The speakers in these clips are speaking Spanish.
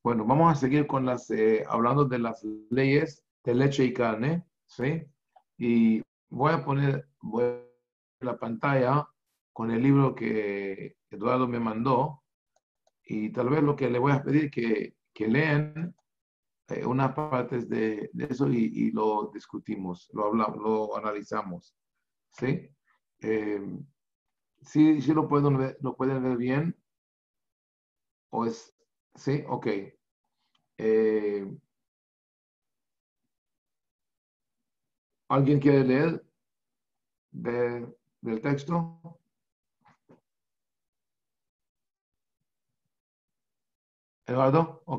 Bueno, vamos a seguir con hablando de las leyes de leche y carne, ¿sí? Y voy a poner la pantalla con el libro que Eduardo me mandó y tal vez lo que le voy a pedir que lean unas partes de eso y lo discutimos, lo hablamos, lo analizamos, ¿sí? Eh, sí lo pueden ver bien, o es, sí, ok. Eh, ¿Alguien quiere leer del texto? Eduardo? Ok.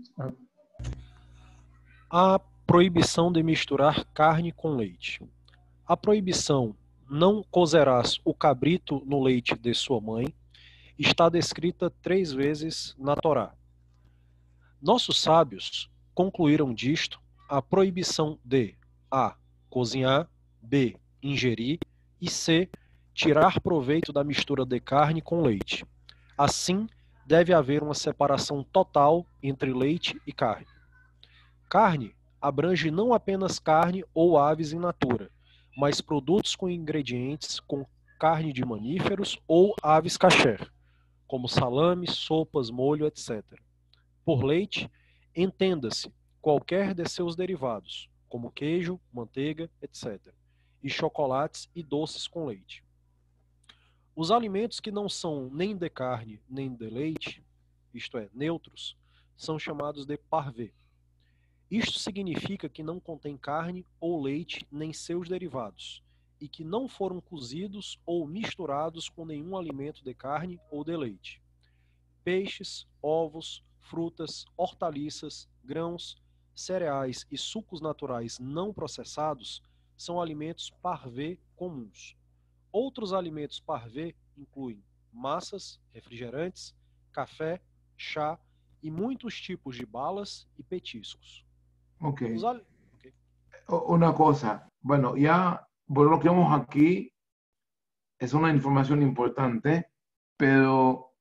A proibição de misturar carne com leite. A proibição "não cozerás o cabrito no leite de sua mãe" está descrita 3 vezes na Torá. Nossos sábios concluíram disto a proibição de a. cozinhar, b. ingerir e c. tirar proveito da mistura de carne com leite. Assim, deve haver uma separação total entre leite e carne. Carne abrange não apenas carne ou aves in natura, mas produtos com ingredientes com carne de mamíferos ou aves kasher, como salame, sopas, molho, etc. Por leite, entenda-se qualquer de seus derivados, como queijo, manteiga, etc., e chocolates e doces com leite. Os alimentos que não são nem de carne nem de leite, isto é, neutros, são chamados de parvé. Isto significa que não contém carne ou leite nem seus derivados, e que não foram cozidos ou misturados com nenhum alimento de carne ou de leite. Peixes, ovos, frutas, hortaliças, grãos, cereais e sucos naturais não processados são alimentos parvé comuns. Outros alimentos parvé incluem massas, refrigerantes, café, chá e muitos tipos de balas e petiscos. Ok. Okay. Una cosa, bueno, ya por lo que vemos aquí es una información importante, pero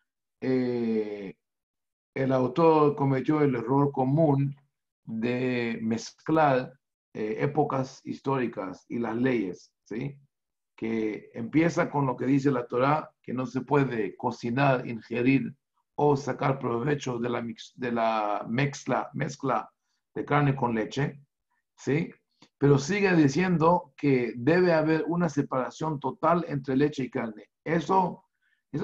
el autor cometió el error común de mezclar épocas históricas y las leyes, ¿sí? Que empieza con lo que dice la Torá, que no se puede cocinar, ingerir o sacar provecho de la mezcla de carne con leche, ¿sí? Pero sigue diciendo que debe haber una separación total entre leche y carne. Eso es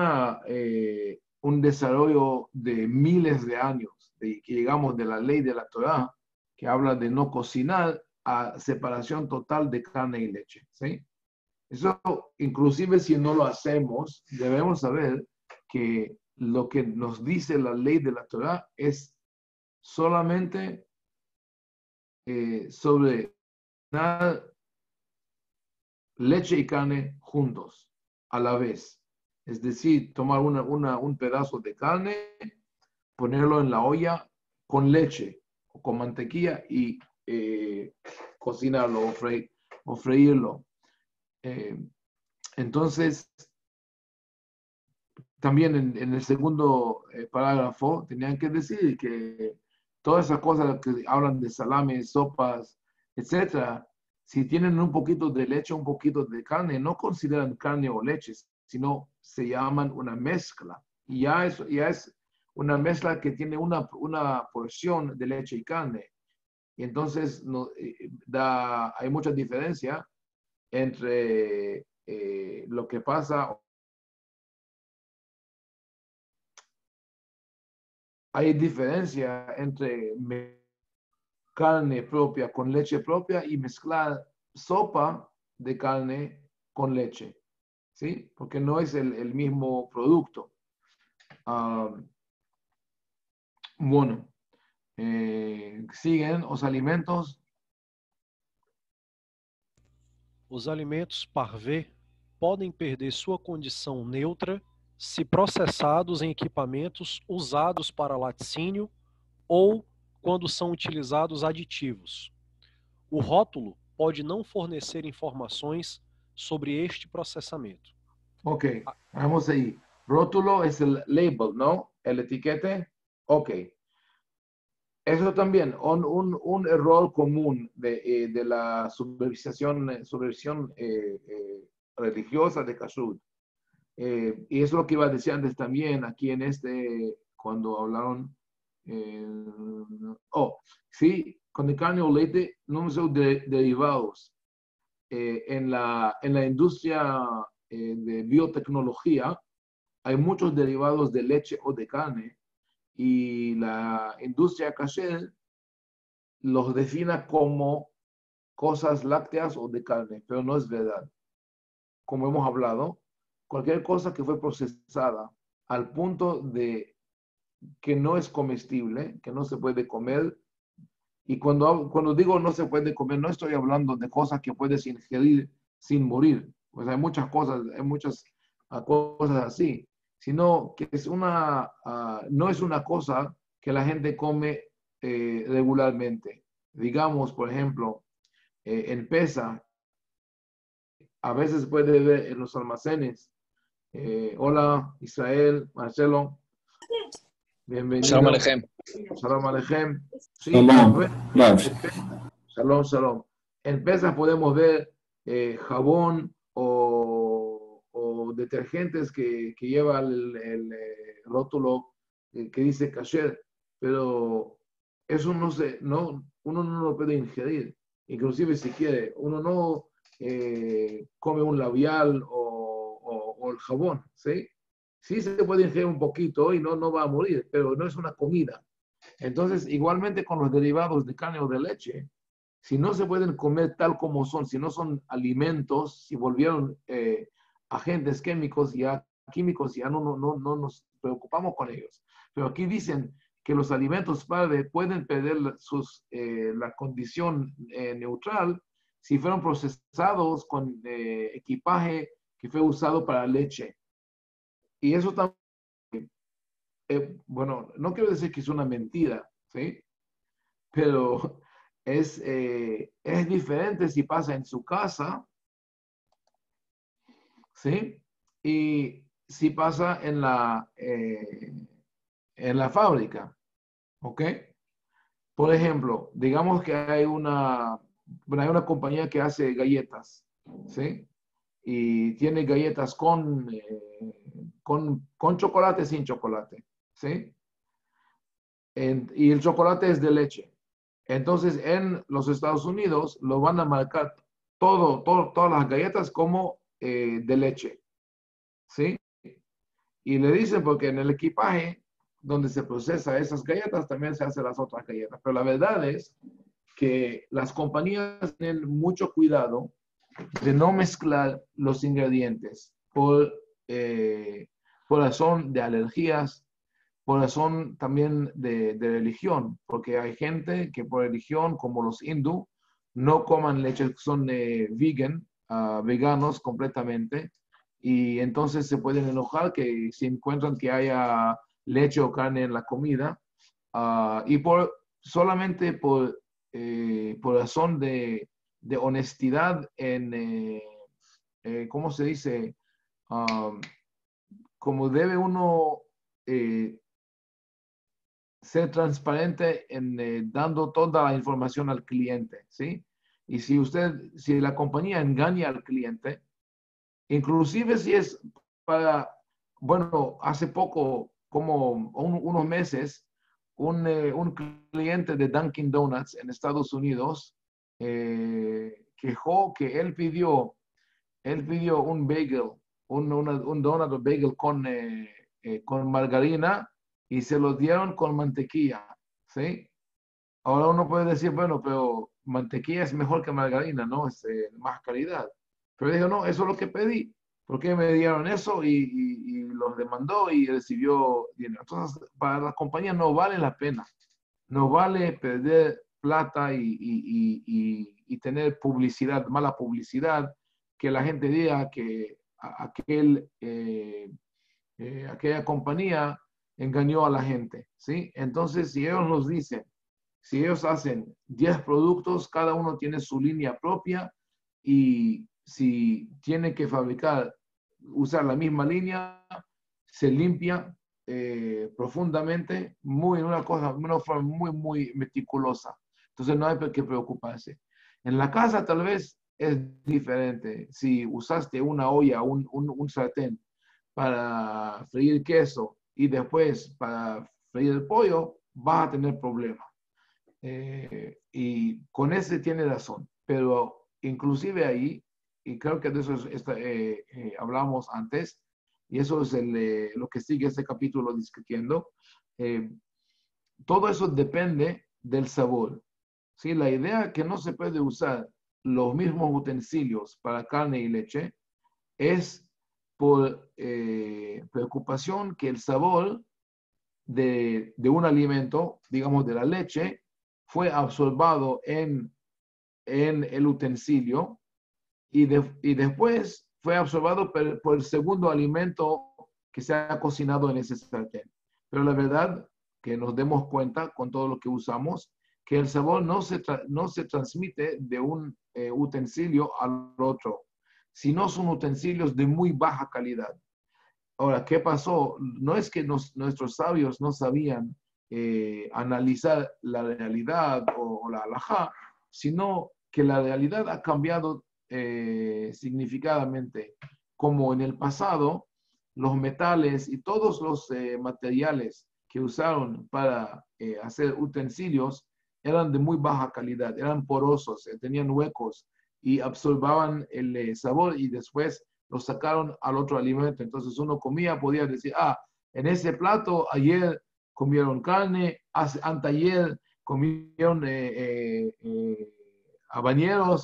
un desarrollo de miles de años, de que llegamos de la ley de la Torá, que habla de no cocinar, a separación total de carne y leche, ¿sí? Eso, inclusive si no lo hacemos, debemos saber que lo que nos dice la ley de la Torá es solamente sobre leche y carne juntos, a la vez. Es decir, tomar un pedazo de carne, ponerlo en la olla con leche o con mantequilla y cocinarlo o freírlo. Entonces, también en el segundo parágrafo tenían que decir que todas esas cosas que hablan de salame, sopas, etcétera, si tienen un poquito de leche, un poquito de carne, no consideran carne o leche, sino se llaman una mezcla. Y ya es una mezcla que tiene una porción de leche y carne. Y entonces hay mucha diferencia entre lo que pasa. Hay diferencia entre carne propia con leche propia y mezclar sopa de carne con leche, ¿sí? Porque no es el mismo producto. Bueno, siguen los alimentos. Os alimentos parvé podem perder sua condição neutra se processados em equipamentos usados para laticínio ou quando são utilizados aditivos. O rótulo pode não fornecer informações sobre este processamento. Ok, vamos ahí. Rótulo es el label, ¿no? El etiquete. Ok. Eso también, un error común de la supervisión religiosa de Kashrut. Y eso es lo que iba a decir antes también, aquí en cuando hablaron, sí, con el carne o leite no son derivados. En la industria de biotecnología hay muchos derivados de leche o de carne y la industria kasher los define como cosas lácteas o de carne, pero no es verdad. Como hemos hablado, cualquier cosa que fue procesada al punto de que no es comestible, que no se puede comer, y cuando digo no se puede comer, no estoy hablando de cosas que puedes ingerir sin morir, pues hay muchas cosas así, sino que no es una cosa que la gente come regularmente. Digamos, por ejemplo, en Pesa, a veces puede ver en los almacenes. Hola, Israel, Marcelo, Shalom bienvenido. Alejem. Shalom Alejem. Sí, Shalom. Shalom, shalom. En Pesas podemos ver jabón o detergentes que lleva el rótulo que dice kasher, pero eso uno no lo puede ingerir. Inclusive si quiere, uno no come un labial o el jabón, ¿sí? Sí se puede ingerir un poquito y no va a morir, pero no es una comida. Entonces, igualmente con los derivados de carne o de leche, si no se pueden comer tal como son, si no son alimentos, si volvieron agentes químicos, ya no nos preocupamos con ellos. Pero aquí dicen que los alimentos padre pueden perder la condición neutral si fueron procesados con equipaje que fue usado para leche. Y eso también, bueno, no quiero decir que es una mentira, ¿sí? Pero es diferente si pasa en su casa, ¿sí? Y si pasa en la fábrica, ¿ok? Por ejemplo, digamos que hay hay una compañía que hace galletas, ¿sí? Y tiene galletas con chocolate, sin chocolate, ¿sí? Y el chocolate es de leche. Entonces, en los Estados Unidos lo van a marcar todas las galletas como de leche, ¿sí? Y le dicen porque en el equipaje donde se procesa esas galletas también se hacen las otras galletas. Pero la verdad es que las compañías tienen mucho cuidado de no mezclar los ingredientes por razón de alergias, por razón también de religión, porque hay gente que por religión, como los hindú, no coman leche, son veganos completamente, y entonces se pueden enojar que si encuentran que haya leche o carne en la comida, y solamente por razón de honestidad ¿cómo se dice? Ah, como debe uno ser transparente en dando toda la información al cliente, ¿sí? Y si la compañía engaña al cliente, inclusive si es bueno, hace poco, como unos meses, un cliente de Dunkin' Donuts en Estados Unidos quejó que él pidió un bagel, un donut o bagel con margarina y se lo dieron con mantequilla, ¿sí? Ahora uno puede decir, bueno, pero mantequilla es mejor que margarina, ¿no? Es más calidad. Pero dijo, no, eso es lo que pedí. ¿Por qué me dieron eso? Y los demandó y recibió dinero. Entonces, para las compañías no vale la pena. No vale perder plata y tener publicidad, mala publicidad, que la gente diga que aquella compañía engañó a la gente, ¿sí? Entonces, si ellos nos dicen, si ellos hacen 10 productos, cada uno tiene su línea propia y si tiene que usar la misma línea, se limpia profundamente, una forma muy, muy meticulosa. Entonces no hay que preocuparse. En la casa tal vez es diferente. Si usaste una olla, un sartén para freír queso y después para freír el pollo, vas a tener problemas. Y con ese tiene razón. Pero inclusive ahí, y creo que de eso hablamos antes, y eso es lo que sigue este capítulo discutiendo, todo eso depende del sabor. ¿Sí? La idea que no se puede usar los mismos utensilios para carne y leche es por preocupación que el sabor de un alimento, digamos de la leche, fue absorbado en el utensilio y después fue absorbado por el segundo alimento que se ha cocinado en ese sartén. Pero la verdad que nos demos cuenta con todo lo que usamos, que el sabor no se transmite de un utensilio al otro, sino son utensilios de muy baja calidad. Ahora, ¿qué pasó? No es que nuestros sabios no sabían analizar la realidad o la halajá, sino que la realidad ha cambiado significadamente. Como en el pasado, los metales y todos los materiales que usaron para hacer utensilios eran de muy baja calidad, eran porosos, tenían huecos y absorbaban el sabor y después lo sacaron al otro alimento. Entonces uno comía, podía decir, en ese plato ayer comieron carne, anteayer comieron habaneros,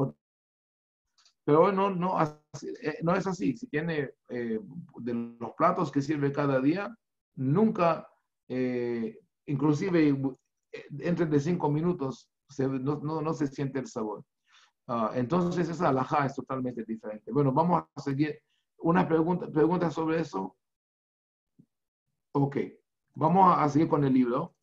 pero no es así. Si tiene de los platos que sirve cada día, nunca, inclusive entre de 5 minutos, no se siente el sabor. Entonces esa halajá es totalmente diferente. Bueno, vamos a seguir. Una pregunta sobre eso. Ok, vamos a seguir con el libro.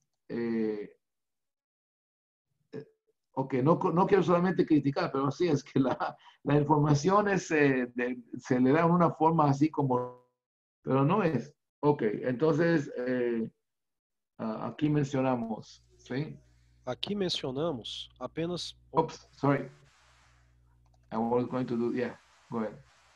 Ok, no quiero solamente criticar, pero sí es que la información se le da en una forma así como, pero no es. Ok, entonces aquí mencionamos, ¿sí? Aqui mencionamos apenas. Oops, sorry. I was going to do, yeah, go ahead.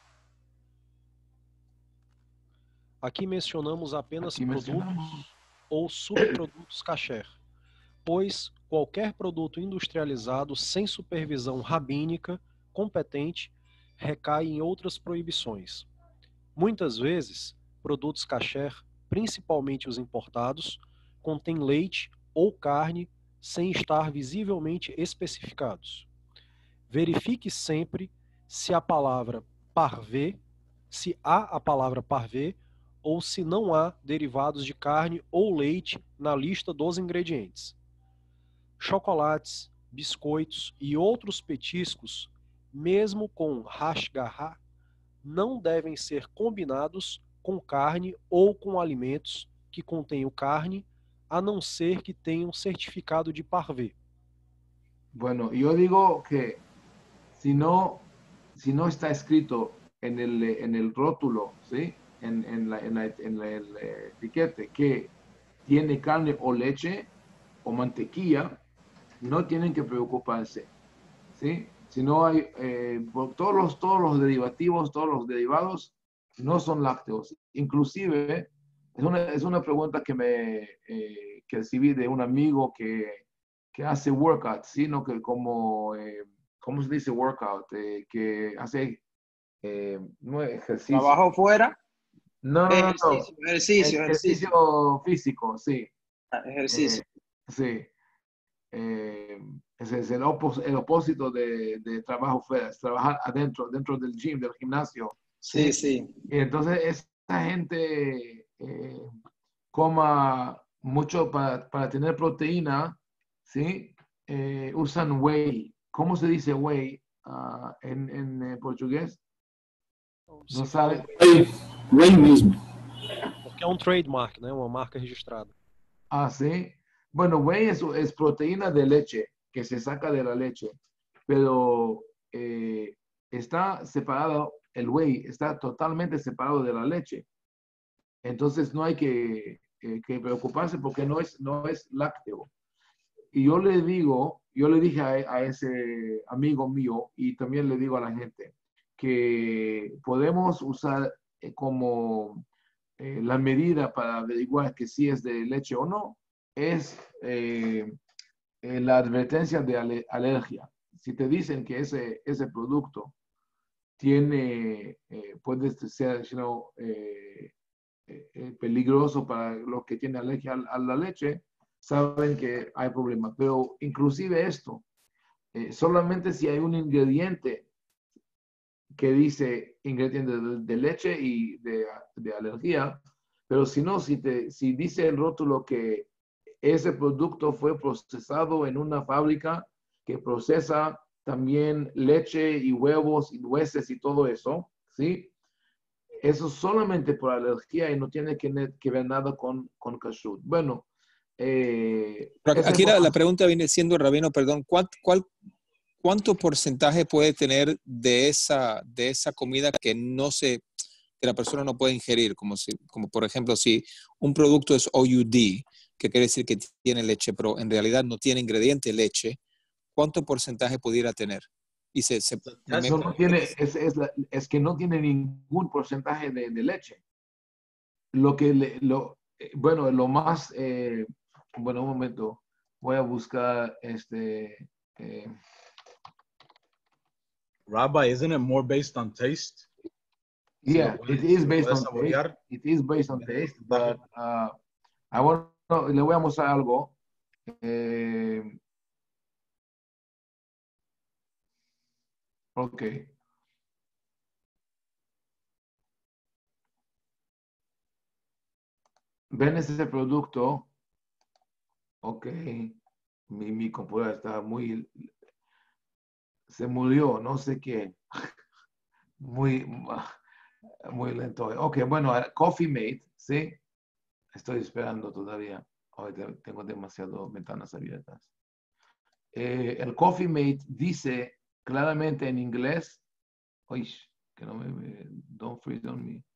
Aqui mencionamos apenas Aqui produtos mencionamos. ou subprodutos kasher, pois qualquer produto industrializado sem supervisão rabínica competente recai em outras proibições. Muitas vezes, produtos kasher, principalmente os importados, contêm leite ou carne sem estar visivelmente especificados. Verifique sempre se a palavra parvé, se há a palavra parvé, ou se não há derivados de carne ou leite na lista dos ingredientes. Chocolates, biscoitos e outros petiscos, mesmo com hashgará, não devem ser combinados com carne ou com alimentos que contenham carne, a não ser que tenham certificado de parvé. Bueno, yo digo que si no está escrito en el rótulo, ¿sí? En el etiquete que tiene carne o leche o mantequilla, no tienen que preocuparse, ¿sí? Si no hay, todos los derivativos, todos los derivados no son lácteos. Inclusive, es una pregunta que recibí de un amigo que hace workout, ¿sí? No, que ¿cómo se dice workout? Que hace no ejercicio. ¿Trabajo fuera? No. Ejercicio. Ejercicio físico, sí. Ejercicio. Sí. Ese es el opósito de trabajo fuera, es trabajar dentro del gym, del gimnasio. Sí. Y entonces esa gente coma mucho para tener proteína, ¿sí? Usan whey. ¿Cómo se dice whey en portugués? No sabe. Whey mesmo. Porque é um trademark, né? Uma marca registrada. Sí. Bueno, whey es proteína de leche que se saca de la leche, pero está separado, el whey está totalmente separado de la leche. Entonces no hay que preocuparse porque no es lácteo. Y yo le dije a ese amigo mío y también le digo a la gente que podemos usar como la medida para averiguar que si es de leche o no, es la advertencia de alergia. Si te dicen que ese producto tiene, puede ser peligroso para los que tienen alergia a la leche, saben que hay problemas. Pero inclusive esto, solamente si hay un ingrediente que dice ingrediente de leche y de alergia, pero si no, si dice el rótulo que ese producto fue procesado en una fábrica que procesa también leche y huevos y nueces y todo eso, ¿sí? Eso solamente por alergia y no tiene que ver nada con kashrut. Bueno, Aquí la pregunta viene siendo, Rabino, perdón, ¿cuánto porcentaje puede tener de esa comida que que la persona no puede ingerir? Como por ejemplo, si un producto es OUD, que quiere decir que tiene leche, pero en realidad no tiene ingrediente leche, ¿cuánto porcentaje pudiera tener? Eso no tiene, es que no tiene ningún porcentaje de leche. Bueno, lo más, bueno, un momento, voy a buscar Rabbi, isn't it more based on taste? Yeah, it is based on taste. It is based on taste, but le voy a mostrar algo. Ok. ¿Ven ese producto? Ok. Mi computadora está se murió, no sé qué. Muy lento. Ok, bueno, Coffee Mate, ¿sí? Estoy esperando todavía. Tengo demasiadas ventanas abiertas. El Coffee Mate dice claramente en inglés, uy, que no don't freeze on me.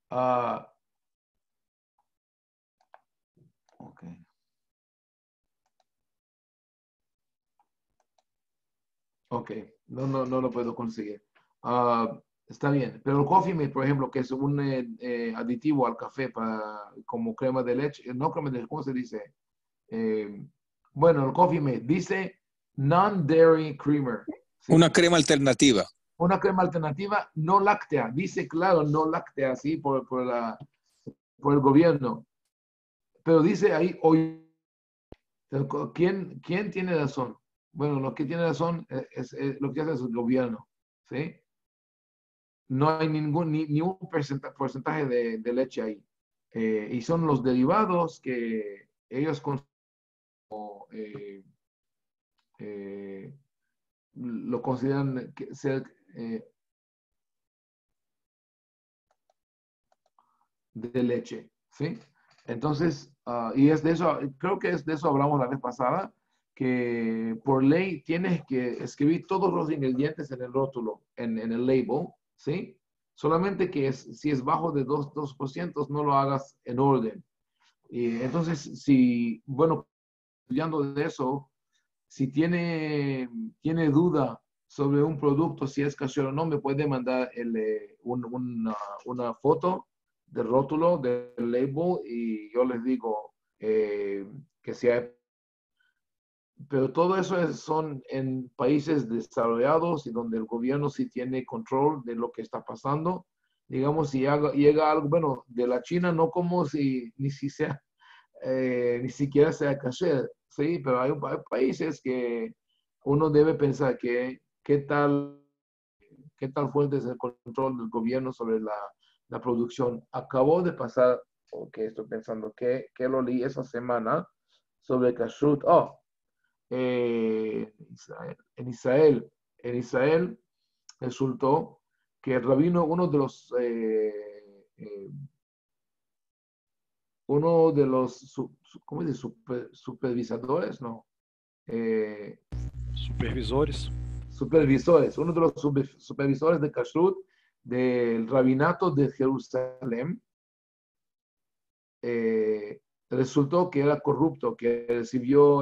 Ok. Ok, no lo puedo conseguir. Está bien, pero el Coffee Mate, por ejemplo, que es un aditivo al café como crema de leche, no crema de leche, ¿cómo se dice? Bueno, el Coffee Mate dice non-dairy creamer. ¿Sí? Una crema alternativa. Una crema alternativa no láctea. Dice claro, no láctea, sí, por el gobierno. Pero dice ahí, hoy, ¿quién tiene razón? Bueno, lo que tiene razón es lo que hace es el gobierno, ¿sí? No hay ni un porcentaje de leche ahí. Y son los derivados que ellos lo consideran ser de leche, ¿sí? Entonces, y es de eso, creo que es de eso hablamos la vez pasada, que por ley tienes que escribir todos los ingredientes en el rótulo, en el label, ¿sí? Solamente que si es bajo de 2% no lo hagas en orden. Y entonces, bueno, estudiando de eso, si tiene duda sobre un producto, si es casero o no, me puede mandar una foto del rótulo, del label, y yo les digo que sea. Pero todo eso son en países desarrollados y donde el gobierno sí tiene control de lo que está pasando. Digamos, si llega algo, bueno, de la China no como ni siquiera sea kasher, sí, pero hay países que uno debe pensar que qué tal fuerte es el control del gobierno sobre la producción. Acabó de pasar, estoy pensando que lo leí esa semana sobre kashrut. En Israel resultó que el rabino, uno de los ¿cómo dice? Supervisadores, no. Supervisores. Supervisores, uno de los supervisores de Kashrut del rabinato de Jerusalén, resultó que era corrupto, que recibió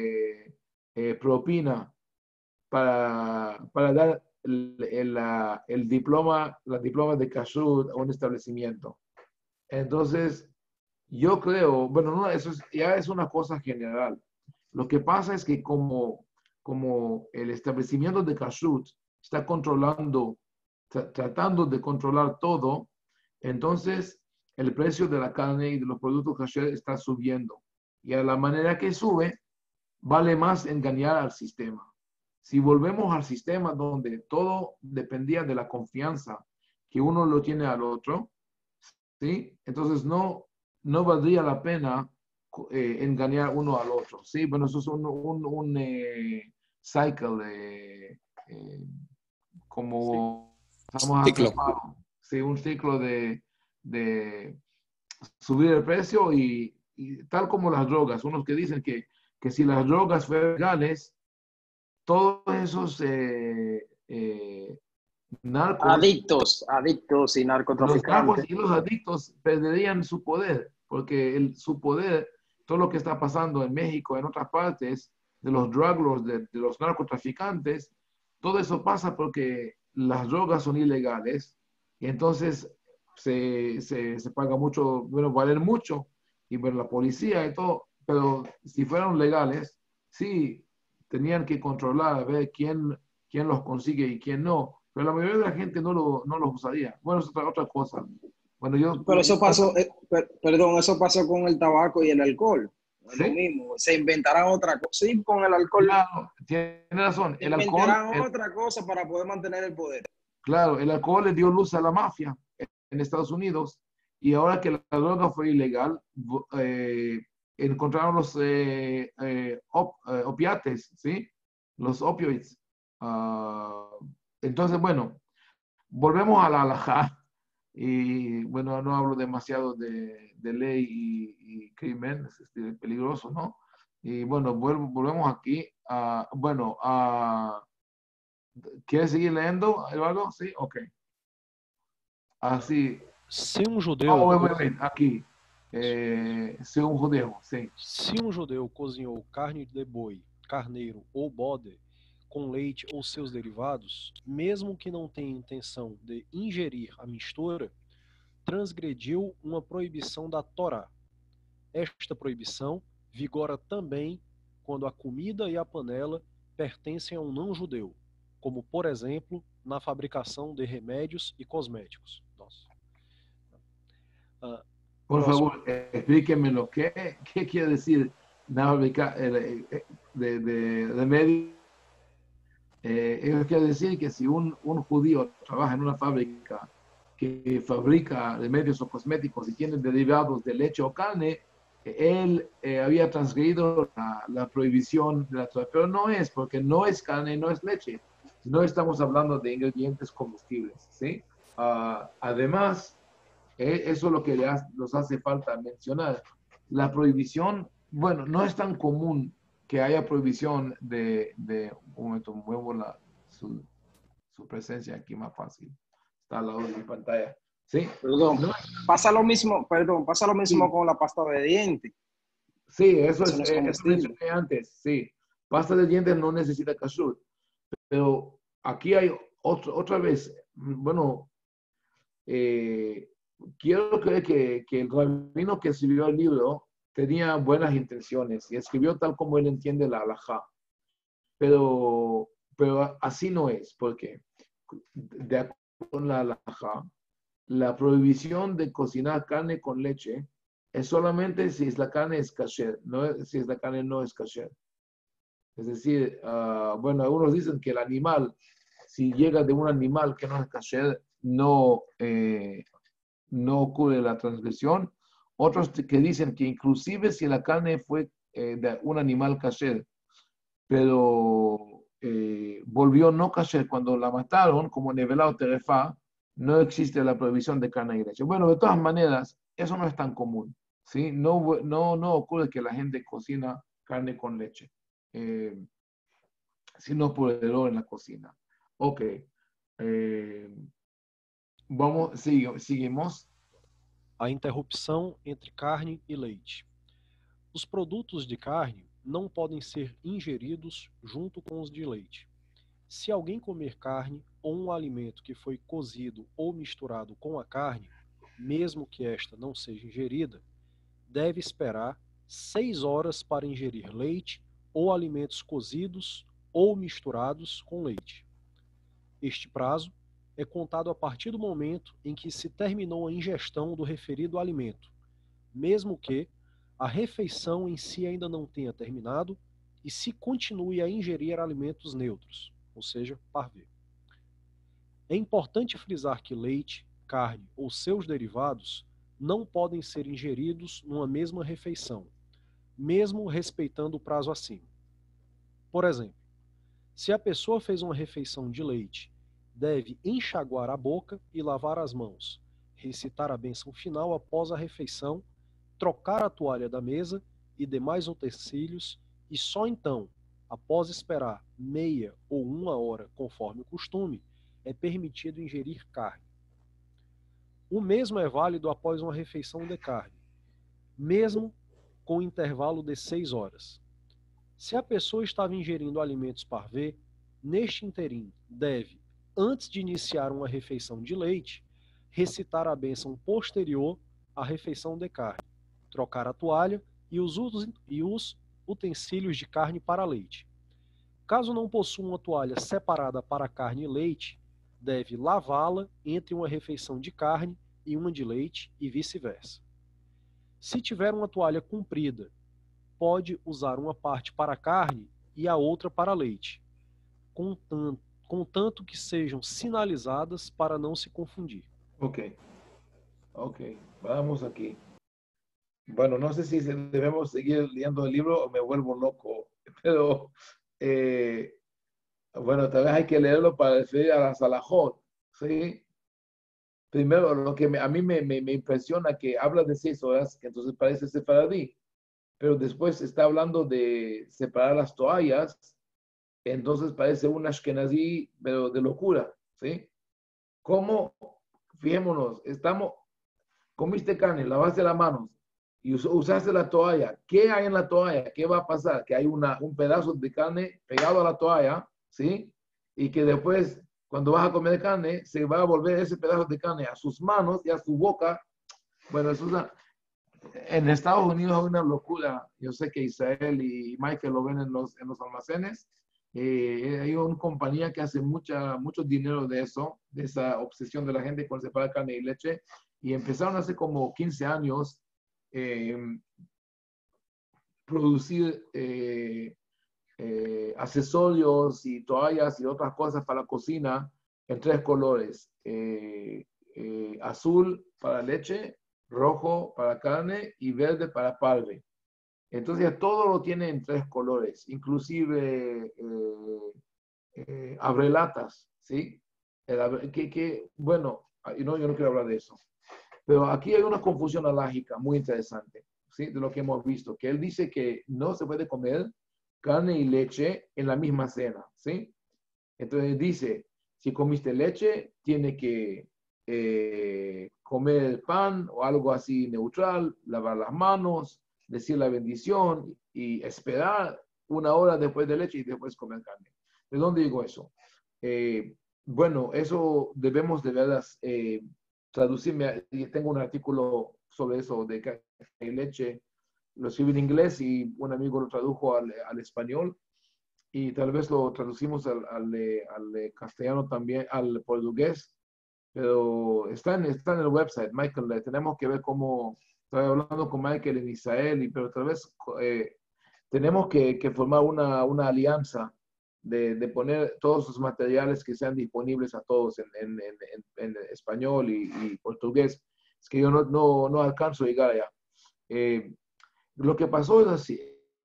propina para dar el diploma, la diploma de kashrut a un establecimiento. Entonces, yo creo, bueno, no, eso ya es una cosa general. Lo que pasa es que como el establecimiento de kashrut está controlando, tratando de controlar todo, entonces el precio de la carne y de los productos kasher está subiendo. Y a la manera que sube, vale más engañar al sistema. Si volvemos al sistema donde todo dependía de la confianza que uno lo tiene al otro, ¿sí? Entonces no valdría la pena engañar uno al otro, ¿sí? Bueno, eso es un cycle de como estamos Ciclo. atrapados, ¿sí? Un ciclo de subir el precio y tal como las drogas, unos que dicen que si las drogas fueran legales, todos esos narcos, Adictos y los narcos narcotraficantes. y los adictos perderían su poder, porque su poder, todo lo que está pasando en México, en otras partes, de los drug lords, de los narcotraficantes, todo eso pasa porque las drogas son ilegales y entonces se paga mucho, bueno, valen mucho, y bueno, la policía y todo, pero si fueran legales, sí, tenían que controlar, a ver quién los consigue y quién no, pero la mayoría de la gente no los usaría. Bueno, es otra cosa. Bueno, Pero eso pasó, perdón, eso pasó con el tabaco y el alcohol. Es lo ¿sí? mismo. Se inventarán otra cosa. Sí, con el alcohol. Claro, tiene razón. Se inventarán otra cosa para poder mantener el poder. Claro, el alcohol le dio luz a la mafia en Estados Unidos y ahora que la droga fue ilegal, encontraron los opiates, ¿sí? Los opioids. Entonces, bueno, volvemos a la halajá. Y bueno, no hablo demasiado de ley y crimen, es peligroso, ¿no? Y bueno, volvemos aquí. Bueno, ¿quieres seguir leyendo, Eduardo? Sí, ok. Así. Se um judeu. Oh, wait. Aqui. Ser um judeu, sim. Se um judeu cozinhou carne de boi, carneiro ou bode com leite ou seus derivados, mesmo que não tenha intenção de ingerir a mistura, transgrediu uma proibição da Torá. Esta proibição vigora também quando a comida e a panela pertencem a um não-judeu, como, por exemplo, na fabricação de remédios e cosméticos. Nossa. Por favor, explíqueme lo que quiere decir de remedio. Eso quiere decir que si un judío trabaja en una fábrica que fabrica remedios o cosméticos y tiene derivados de leche o carne, él había transgredido la prohibición de la Torá, pero no es, porque no es carne, no es leche. No estamos hablando de ingredientes combustibles, ¿sí? Además, eso es lo que nos hace falta mencionar. La prohibición, bueno, no es tan común que haya prohibición un momento, muevo su presencia aquí más fácil. Está al lado de mi pantalla. ¿Sí? Perdón, pasa lo mismo sí, con la pasta de dientes. Sí, eso mencioné antes, sí. Pasta de dientes no necesita kashrut, pero aquí hay otra vez, bueno, quiero creer que el rabino que escribió el libro tenía buenas intenciones y escribió tal como él entiende la halajá. Pero así no es, porque de acuerdo con la halajá, la prohibición de cocinar carne con leche es solamente si la carne es kasher, no si la carne no es kasher. Es decir, bueno, algunos dicen que el animal, si llega de un animal que no es kasher, no ocurre la transgresión. Otros que dicen que inclusive si la carne fue de un animal kasher, pero volvió no kasher cuando la mataron, como nevelá o terefá, no existe la prohibición de carne y leche. Bueno, de todas maneras, eso no es tan común, ¿sí? No ocurre que la gente cocina carne con leche, sino por error en la cocina. Ok. Seguimos. A interrupção entre carne e leite. Os produtos de carne não podem ser ingeridos junto com os de leite. Se alguém comer carne ou um alimento que foi cozido ou misturado com a carne, mesmo que esta não seja ingerida, deve esperar 6 horas para ingerir leite ou alimentos cozidos ou misturados com leite. Este prazo é contado a partir do momento em que se terminou a ingestão do referido alimento, mesmo que a refeição em si ainda não tenha terminado e se continue a ingerir alimentos neutros, ou seja, parvé. É importante frisar que leite, carne ou seus derivados não podem ser ingeridos numa mesma refeição, mesmo respeitando o prazo acima. Por exemplo, se a pessoa fez uma refeição de leite, deve enxaguar a boca e lavar as mãos, recitar a bênção final após a refeição, trocar a toalha da mesa e demais utensílios e só então, após esperar meia ou 1 hora, conforme o costume, é permitido ingerir carne. O mesmo é válido após uma refeição de carne, mesmo com intervalo de 6 horas. Se a pessoa estava ingerindo alimentos parvé, neste interim deve, antes de iniciar uma refeição de leite, recitar a bênção posterior à refeição de carne, trocar a toalha e os utensílios de carne para leite. Caso não possua uma toalha separada para carne e leite, deve lavá-la entre uma refeição de carne e uma de leite e vice-versa. Se tiver uma toalha comprida, pode usar uma parte para carne e a outra para leite, contanto que sejam sinalizadas para não se confundir. Ok, vamos aquí. Bueno, no sé si debemos seguir leyendo el libro o me vuelvo loco, pero bueno, tal vez hay que leerlo para referir a la Salahot, ¿sí? Primero, lo que a mí me impresiona que habla de 6 horas, que entonces parece sefaradí, pero después está hablando de separar las toallas, entonces parece un ashkenazí, pero de locura, ¿sí? ¿Cómo? Fijémonos, comiste carne, lavaste las manos y usaste la toalla. ¿Qué hay en la toalla? ¿Qué va a pasar? Que hay un pedazo de carne pegado a la toalla, ¿sí? Y que después, cuando vas a comer carne, se va a volver ese pedazo de carne a sus manos y a su boca. Bueno, eso es en Estados Unidos es una locura. Yo sé que Israel y Michael lo ven en los almacenes. Hay una compañía que hace mucho dinero de eso, de esa obsesión de la gente con separar carne y leche. Y empezaron hace como 15 años producir accesorios y toallas y otras cosas para la cocina en 3 colores. Azul para leche, rojo para carne y verde para parve. Entonces todo lo tiene en 3 colores, inclusive abrelatas, ¿sí? Bueno, yo no quiero hablar de eso. Pero aquí hay una confusión alágica muy interesante, ¿sí? De lo que hemos visto, que él dice que no se puede comer carne y leche en la misma cena, ¿sí? Entonces dice, si comiste leche, tiene que comer pan o algo así neutral, lavar las manos, decir la bendición y esperar 1 hora después de leche y después comer carne. ¿De dónde digo eso? Bueno, eso debemos de veras traducirme. Tengo un artículo sobre eso de carne y leche, lo escribí en inglés y un amigo lo tradujo al español y tal vez lo traducimos al castellano también, al portugués, pero está en el website. Michael, tenemos que ver cómo, estoy hablando con Michael en Israel, pero tal vez tenemos que formar una alianza de poner todos los materiales que sean disponibles a todos en español y portugués. Es que yo no alcanzo a llegar allá. Lo que pasó es así.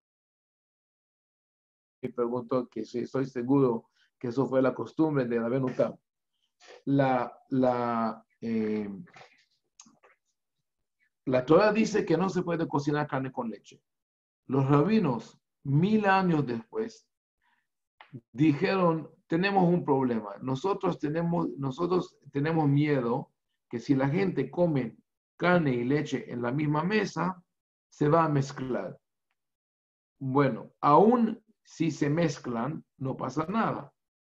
Me preguntó que si estoy seguro que eso fue la costumbre de la Benutá. La Torah dice que no se puede cocinar carne con leche. Los rabinos, 1000 años después, dijeron, tenemos un problema. Nosotros tenemos miedo que si la gente come carne y leche en la misma mesa, se va a mezclar. Bueno, aún si se mezclan, no pasa nada.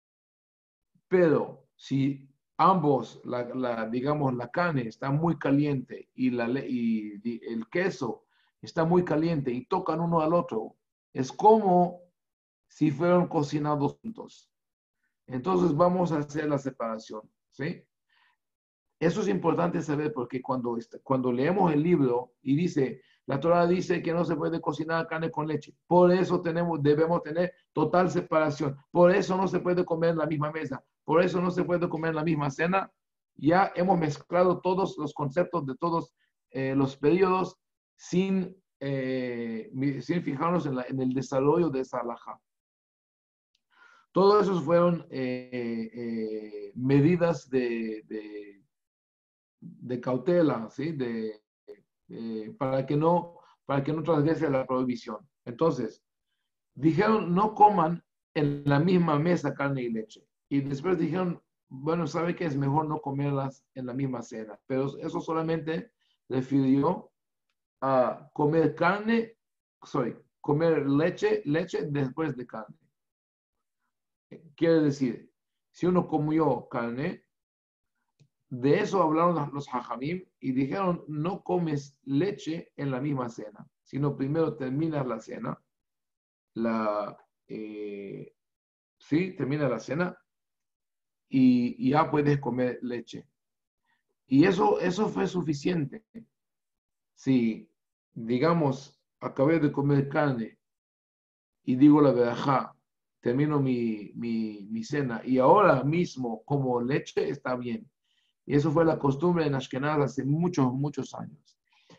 Pero si ambos, digamos, la carne está muy caliente y el queso está muy caliente y tocan uno al otro, es como si fueran cocinados juntos. Entonces vamos a hacer la separación, ¿sí? Eso es importante saber porque cuando leemos el libro y dice, la Torah dice que no se puede cocinar carne con leche. Por eso debemos tener total separación. Por eso no se puede comer en la misma mesa. Por eso no se puede comer en la misma cena. Ya hemos mezclado todos los conceptos de todos los periodos sin fijarnos en el desarrollo de esa halajá. Todos esos fueron medidas de cautela, ¿sí? Para que no transgrese la prohibición. Entonces, dijeron, no coman en la misma mesa carne y leche. Y después dijeron, bueno, ¿sabe qué? Es mejor no comerlas en la misma cena. Pero eso solamente refirió a comer comer leche después de carne. Quiere decir, si uno comió carne, de eso hablaron los hajamim y dijeron, no comes leche en la misma cena, sino primero terminas la cena, termina la cena y ya puedes comer leche. Y eso fue suficiente. Si, digamos, acabé de comer carne y digo la verajá, termino mi cena y ahora mismo como leche, está bien. Y eso fue la costumbre en Ashkenaz hace muchos, muchos años.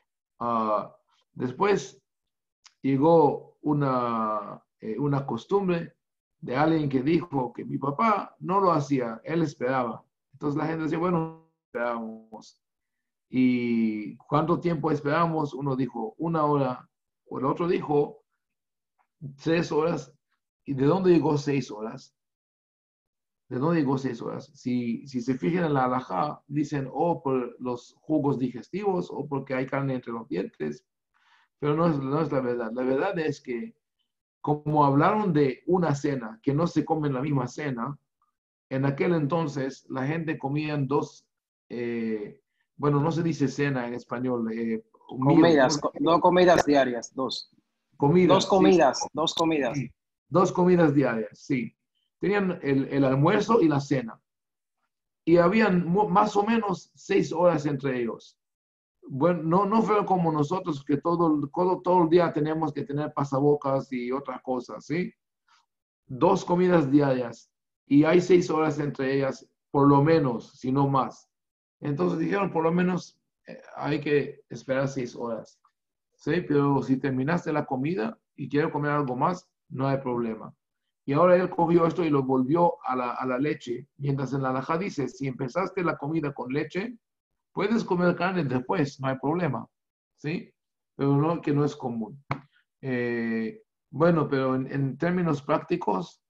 Después llegó una costumbre de alguien que dijo que mi papá no lo hacía, él esperaba. Entonces la gente decía, bueno, esperamos. ¿Y cuánto tiempo esperamos? Uno dijo 1 hora, o el otro dijo 3 horas. ¿Y de dónde llegó 6 horas? ¿De dónde llegó 6 horas? Si se fijan en la halajá, dicen o por los jugos digestivos o porque hay carne entre los dientes, pero no es la verdad. La verdad es que como hablaron de una cena, que no se come en la misma cena, en aquel entonces la gente comía en dos, bueno, no se dice cena en español, comidas, dos comidas diarias, dos. Comidas, dos comidas, sí. dos comidas. Sí, 2 comidas diarias, sí. Tenían el almuerzo y la cena. Y habían más o menos 6 horas entre ellos. Bueno, no fue como nosotros que todo el día tenemos que tener pasabocas y otras cosas, ¿sí? 2 comidas diarias y hay 6 horas entre ellas, por lo menos, si no más. Entonces dijeron, por lo menos hay que esperar 6 horas, ¿sí? Pero si terminaste la comida y quieres comer algo más, no hay problema. Y ahora él cogió esto y lo volvió a la leche, mientras en la halajá dice, si empezaste la comida con leche, puedes comer carne después, no hay problema, ¿sí? Pero no, que no es común. Bueno, pero en términos prácticos,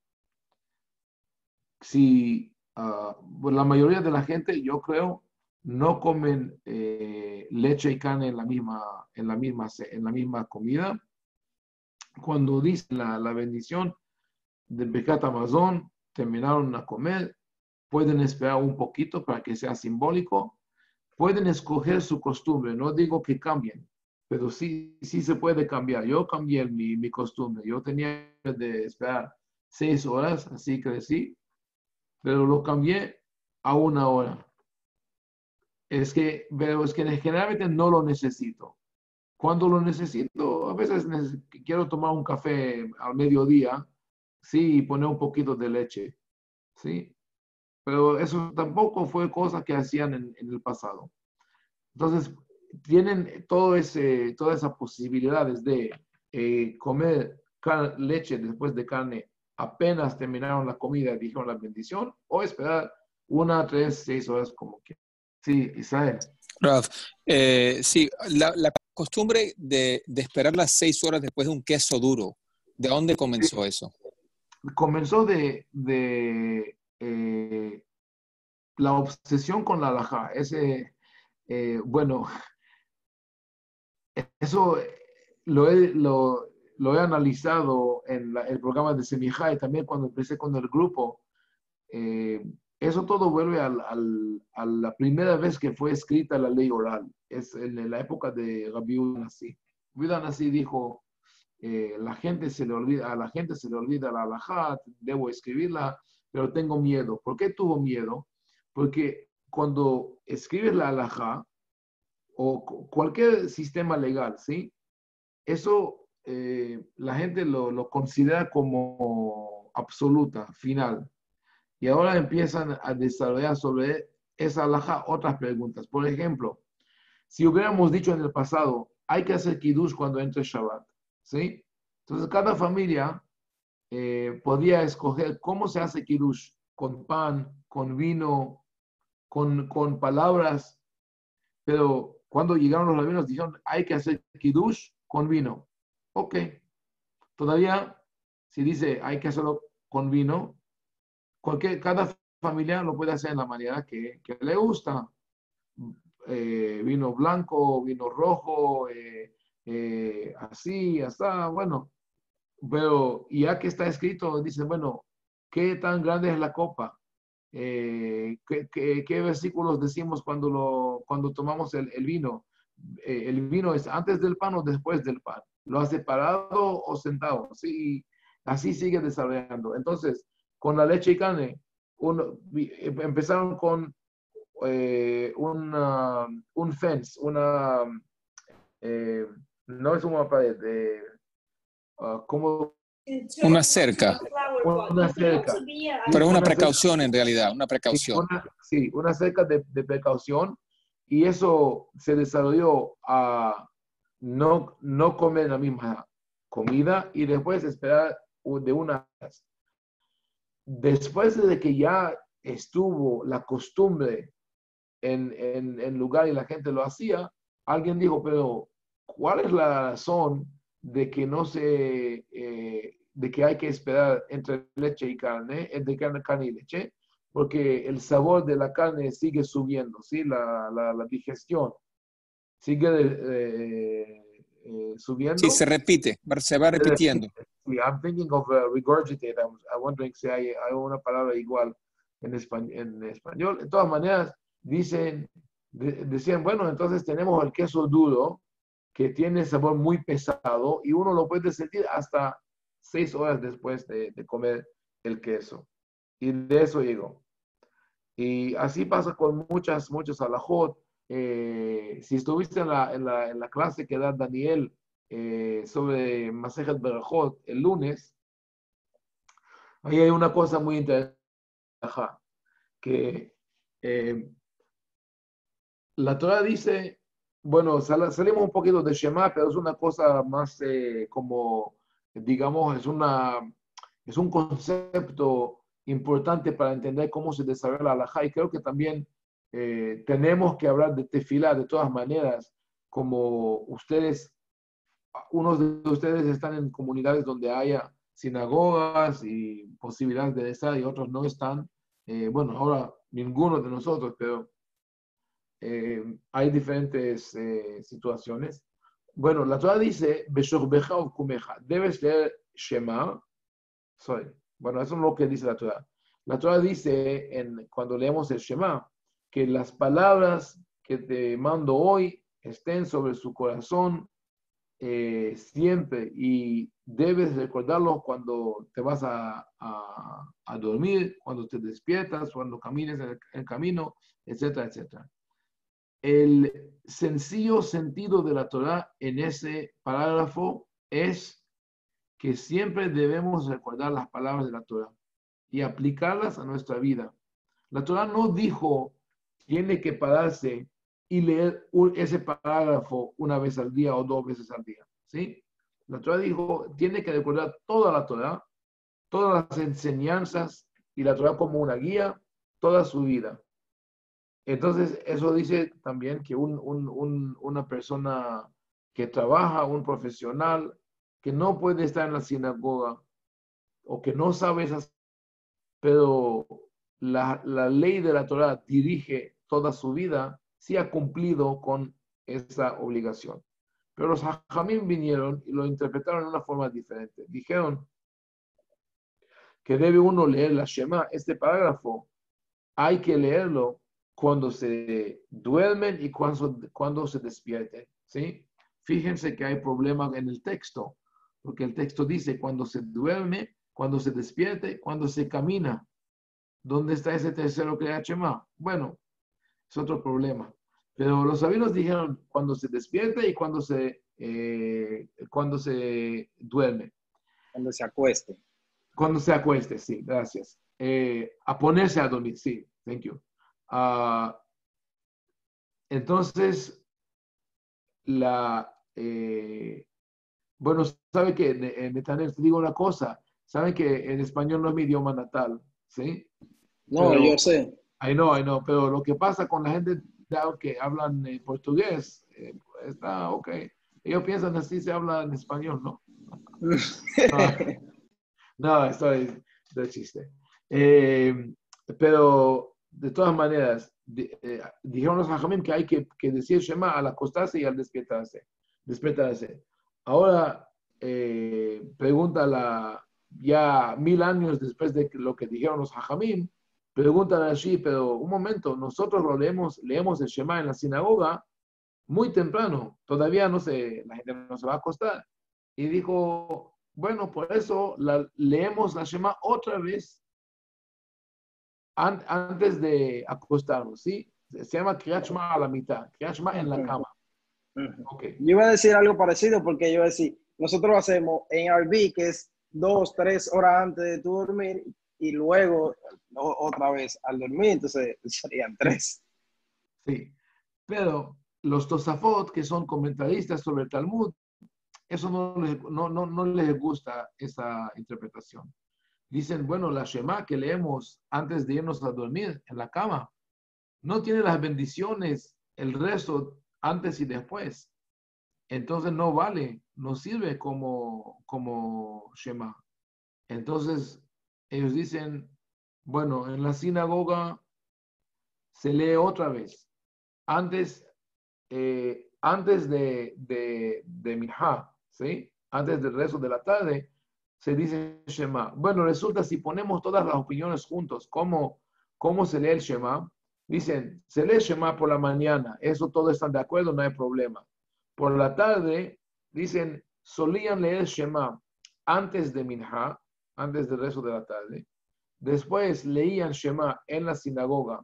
si pues la mayoría de la gente, yo creo, no comen leche y carne en la misma comida. Cuando dicen la bendición del Birkat Hamazon, terminaron a comer, pueden esperar un poquito para que sea simbólico. Pueden escoger su costumbre, no digo que cambien, pero sí se puede cambiar. Yo cambié mi costumbre, yo tenía de esperar 6 horas, así crecí, pero lo cambié a 1 hora. Pero es que generalmente no lo necesito. Cuando lo necesito, a veces quiero tomar un café al mediodía, sí, y poner un poquito de leche, sí. Pero eso tampoco fue cosa que hacían en el pasado. Entonces, tienen todas esas posibilidades de comer leche después de carne apenas terminaron la comida y dijeron la bendición, o esperar 1, 3, 6 horas como que. Sí, Israel. Raf, sí, la costumbre de esperar las 6 horas después de un queso duro, ¿de dónde comenzó eso? Comenzó de la obsesión con la halajá. Bueno, eso lo he analizado en el programa de Semijá y también cuando empecé con el grupo. Eso todo vuelve a la primera vez que fue escrita la ley oral. Es en la época de Rabbi Yehuda Nasi. Yehuda Nasi dijo, a la gente se le olvida la halajá, debo escribirla, pero tengo miedo. ¿Por qué tuvo miedo? Porque cuando escribes la halajá, o cualquier sistema legal, ¿sí? Eso la gente lo considera como absoluta, final. Y ahora empiezan a desarrollar sobre esa halajá otras preguntas. Por ejemplo, si hubiéramos dicho en el pasado, hay que hacer kiddush cuando entre Shabbat, ¿sí? Entonces cada familia podía escoger cómo se hace kiddush, con pan, con vino, con palabras, pero cuando llegaron los rabinos dijeron, hay que hacer kiddush con vino. Ok, todavía si dice hay que hacerlo con vino, cada familia lo puede hacer en la manera que le gusta. Vino blanco, vino rojo, así, hasta, bueno, pero ya que está escrito, dice, bueno, ¿qué tan grande es la copa? ¿Qué versículos decimos cuando tomamos el vino? ¿El vino es antes del pan o después del pan? ¿Lo has separado o sentado? Sí, así sigue desarrollando. Entonces, con la leche y carne, empezaron con un fence, no es una pared, como una cerca. Una cerca. Pero es una precaución en realidad, una precaución. Sí, una cerca de precaución, y eso se desarrolló a no comer la misma comida y después esperar de unas. Después de que ya estuvo la costumbre en lugar y la gente lo hacía, alguien dijo, pero ¿cuál es la razón de que de que hay que esperar entre leche y carne, entre carne y leche? Porque el sabor de la carne sigue subiendo, ¿sí? La digestión sigue subiendo. Sí, se repite, se va repitiendo. Sí, I'm thinking of regurgitate. I'm wondering si hay una palabra igual en español. En todas maneras, decían, bueno, entonces tenemos el queso duro, que tiene sabor muy pesado, y uno lo puede sentir hasta 6 horas después de comer el queso. Y de eso llegó. Y así pasa con muchas alajot. Si estuviste en la clase que da Daniel sobre Masejet Berajot el lunes, ahí hay una cosa muy interesante, que la Torah dice, bueno, salimos un poquito de Shema, pero es una cosa más como, digamos, es un concepto importante para entender cómo se desarrolla la halajá, y creo que también tenemos que hablar de tefilá de todas maneras, como unos de ustedes están en comunidades donde haya sinagogas y posibilidades de estar y otros no están. Bueno, ahora ninguno de nosotros, pero hay diferentes situaciones. Bueno, la Torah dice, Beshorbeja o Kumeja, debes leer Shema. Bueno, eso es lo que dice la Torah. La Torah dice, cuando leemos el Shema, que las palabras que te mando hoy estén sobre su corazón siempre, y debes recordarlo cuando te vas a dormir, cuando te despiertas, cuando camines en el camino, etcétera, etcétera. El sencillo sentido de la Torah en ese parágrafo es que siempre debemos recordar las palabras de la Torah y aplicarlas a nuestra vida. La Torah no dijo, tiene que pararse y leer ese parágrafo una vez al día o 2 veces al día, ¿sí? La Torah dijo, tiene que recordar toda la Torah, todas las enseñanzas y la Torah como una guía, toda su vida. Entonces, eso dice también que una persona que trabaja, un profesional, que no puede estar en la sinagoga o que no sabe esas, pero la ley de la Torah dirige toda su vida, sí ha cumplido con esa obligación. Pero los hajamim vinieron y lo interpretaron de una forma diferente. Dijeron que debe uno leer la Shema. Este parágrafo hay que leerlo cuando se duermen y cuando se despierten, ¿sí? Fíjense que hay problemas en el texto, porque el texto dice cuando se duerme, cuando se despierte, cuando se camina. ¿Dónde está ese tercero que es Shema? Bueno, es otro problema. Pero los sabinos dijeron cuando se despierta y cuando se duerme. Cuando se acueste. Cuando se acueste, sí, gracias. A ponerse a dormir, sí, thank you. Entonces, bueno, sabe que Netanel, te digo una cosa, saben que en español no es mi idioma natal, ¿sí? No, Pero, yo sé. I know, pero lo que pasa con la gente que hablan portugués, está ok. Ellos piensan así se habla en español, ¿no? No, esto es de chiste. Pero de todas maneras, dijeron los hajamim que hay que decir Shema al acostarse y al despertarse. Ahora, pregunta ya 1000 años después de lo que dijeron los hajamim, preguntan allí, pero un momento, nosotros leemos el Shema en la sinagoga muy temprano, todavía no la gente no se va a acostar. Y dijo, bueno, por eso leemos la Shema otra vez antes de acostarnos, ¿sí? Se llama Kriyat Shema a la mitad, Kriyat Shema en la cama. Okay. Yo iba a decir algo parecido porque yo iba a decir, nosotros hacemos en RB, que es 2-3 horas antes de tu dormir, y luego otra vez al dormir, entonces serían 3. Sí, pero los Tosafot, que son comentaristas sobre el Talmud, eso no les gusta esa interpretación. Dicen, bueno, la Shema que leemos antes de irnos a dormir en la cama, no tiene las bendiciones, el resto antes y después. Entonces no vale, no sirve como Shema. Entonces ellos dicen, bueno, en la sinagoga se lee otra vez. Antes de Minha, ¿sí? Antes del rezo de la tarde, se dice Shema. Bueno, resulta si ponemos todas las opiniones juntos, ¿cómo se lee el Shema? Dicen, se lee Shema por la mañana, eso todos están de acuerdo, no hay problema. Por la tarde, dicen, solían leer Shema antes de Minha, antes del rezo de la tarde. Después leían Shema en la sinagoga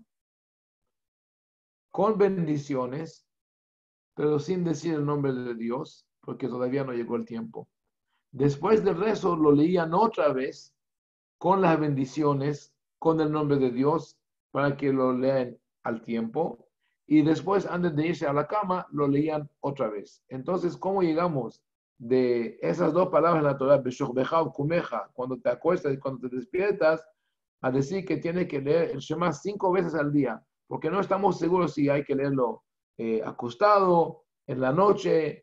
con bendiciones, pero sin decir el nombre de Dios, porque todavía no llegó el tiempo. Después del rezo lo leían otra vez con las bendiciones, con el nombre de Dios, para que lo lean al tiempo. Y después, antes de irse a la cama, lo leían otra vez. Entonces, ¿cómo llegamos de esas dos palabras en la Torah, Beshokbeja o Kumeja, cuando te acuestas y cuando te despiertas, a decir que tienes que leer el Shema 5 veces al día? Porque no estamos seguros si hay que leerlo acostado, en la noche,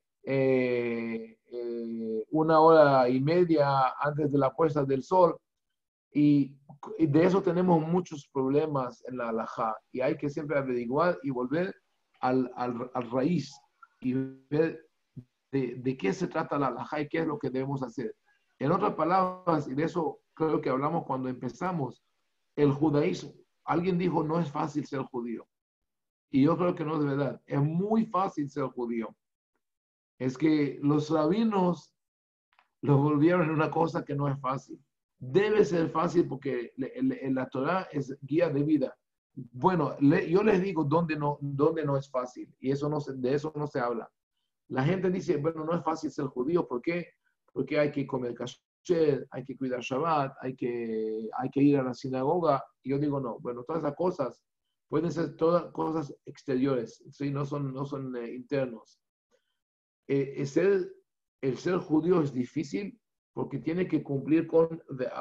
1 hora y media antes de la puesta del sol. Y de eso tenemos muchos problemas en la halajá. Y hay que siempre averiguar y volver al raíz y ver de qué se trata la halajá y qué es lo que debemos hacer. En otras palabras, y de eso creo que hablamos cuando empezamos, el judaísmo, alguien dijo, no es fácil ser judío. Y yo creo que no es verdad. Es muy fácil ser judío. Es que los rabinos lo volvieron en una cosa que no es fácil. Debe ser fácil porque la Torah es guía de vida. Bueno, yo les digo dónde no es fácil. Y de eso no se habla. La gente dice, bueno, no es fácil ser judío. ¿Por qué? Porque hay que comer kasher, hay que cuidar Shabbat, hay que ir a la sinagoga. Y yo digo, no. Bueno, todas esas cosas pueden ser todas cosas exteriores, ¿sí? No son internos. El ser judío es difícil porque tiene que cumplir con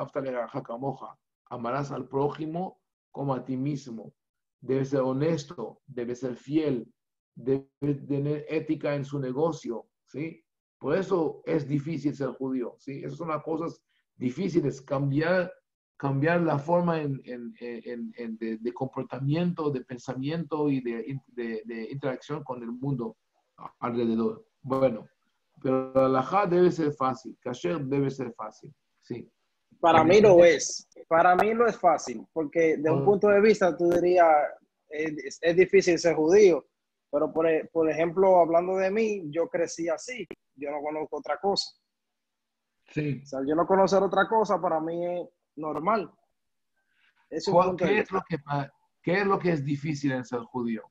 amarás al prójimo como a ti mismo. Debe ser honesto, debe ser fiel, debe tener ética en su negocio, ¿sí? Por eso es difícil ser judío, ¿sí? Esas son las cosas difíciles, cambiar la forma de comportamiento, de pensamiento y de interacción con el mundo alrededor. Bueno, pero la halajá debe ser fácil, kasher debe ser fácil, sí. Para mí lo es. Para mí lo es fácil, porque de un punto de vista tú dirías, es difícil ser judío, pero por ejemplo, hablando de mí, yo crecí así, yo no conozco otra cosa. Sí. O sea, yo no conocer otra cosa para mí es normal. Es un punto de vista. ¿Qué es lo que es difícil en ser judío?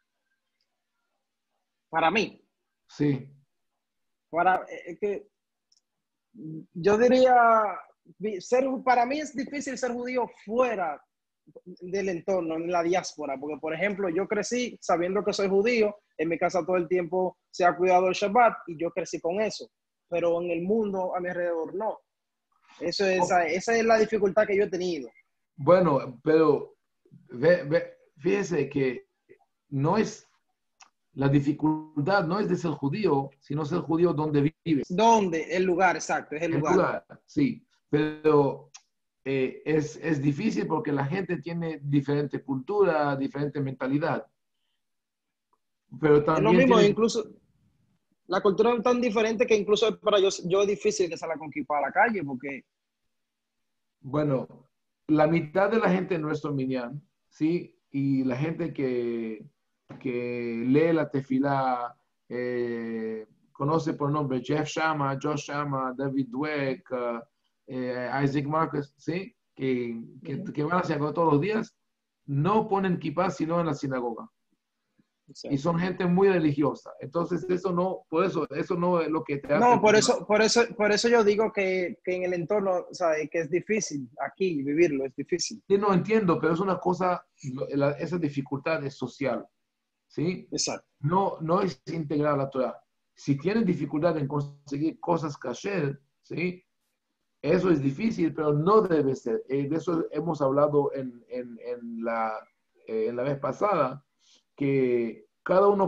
Para mí. Sí. Es que yo diría, para mí es difícil ser judío fuera del entorno, en la diáspora, porque por ejemplo yo crecí sabiendo que soy judío, en mi casa todo el tiempo se ha cuidado el Shabbat y yo crecí con eso, pero en el mundo a mi alrededor no. Esa es la dificultad que yo he tenido. Bueno, pero fíjese que no es, la dificultad no es de ser judío, sino ser judío donde vives. ¿Dónde? El lugar, exacto, es el lugar. Sí, pero es difícil porque la gente tiene diferente cultura, diferente mentalidad. Pero también es lo mismo, incluso la cultura es tan diferente que incluso para yo es difícil que salga con kippah a la calle porque... Bueno, la mitad de la gente en nuestro minyan, ¿sí? Y la gente que lee la tefilá, conoce por nombre Jeff Shama, Josh Shama, David Dweck, Isaac Marcus, ¿sí? Que van a sinagoga todos los días, no ponen kippah sino en la sinagoga. Exacto. Y son gente muy religiosa. Entonces, eso no es lo que te hace... No, por eso yo digo que en el entorno, o sea, que es difícil aquí vivirlo, es difícil. Sí, no entiendo, pero es una cosa, esa dificultad es social, ¿sí? Exacto. No es integrar la Torah. Si tienen dificultad en conseguir cosas kasher, ¿sí? Eso es difícil, pero no debe ser. De eso hemos hablado en la vez pasada, que cada uno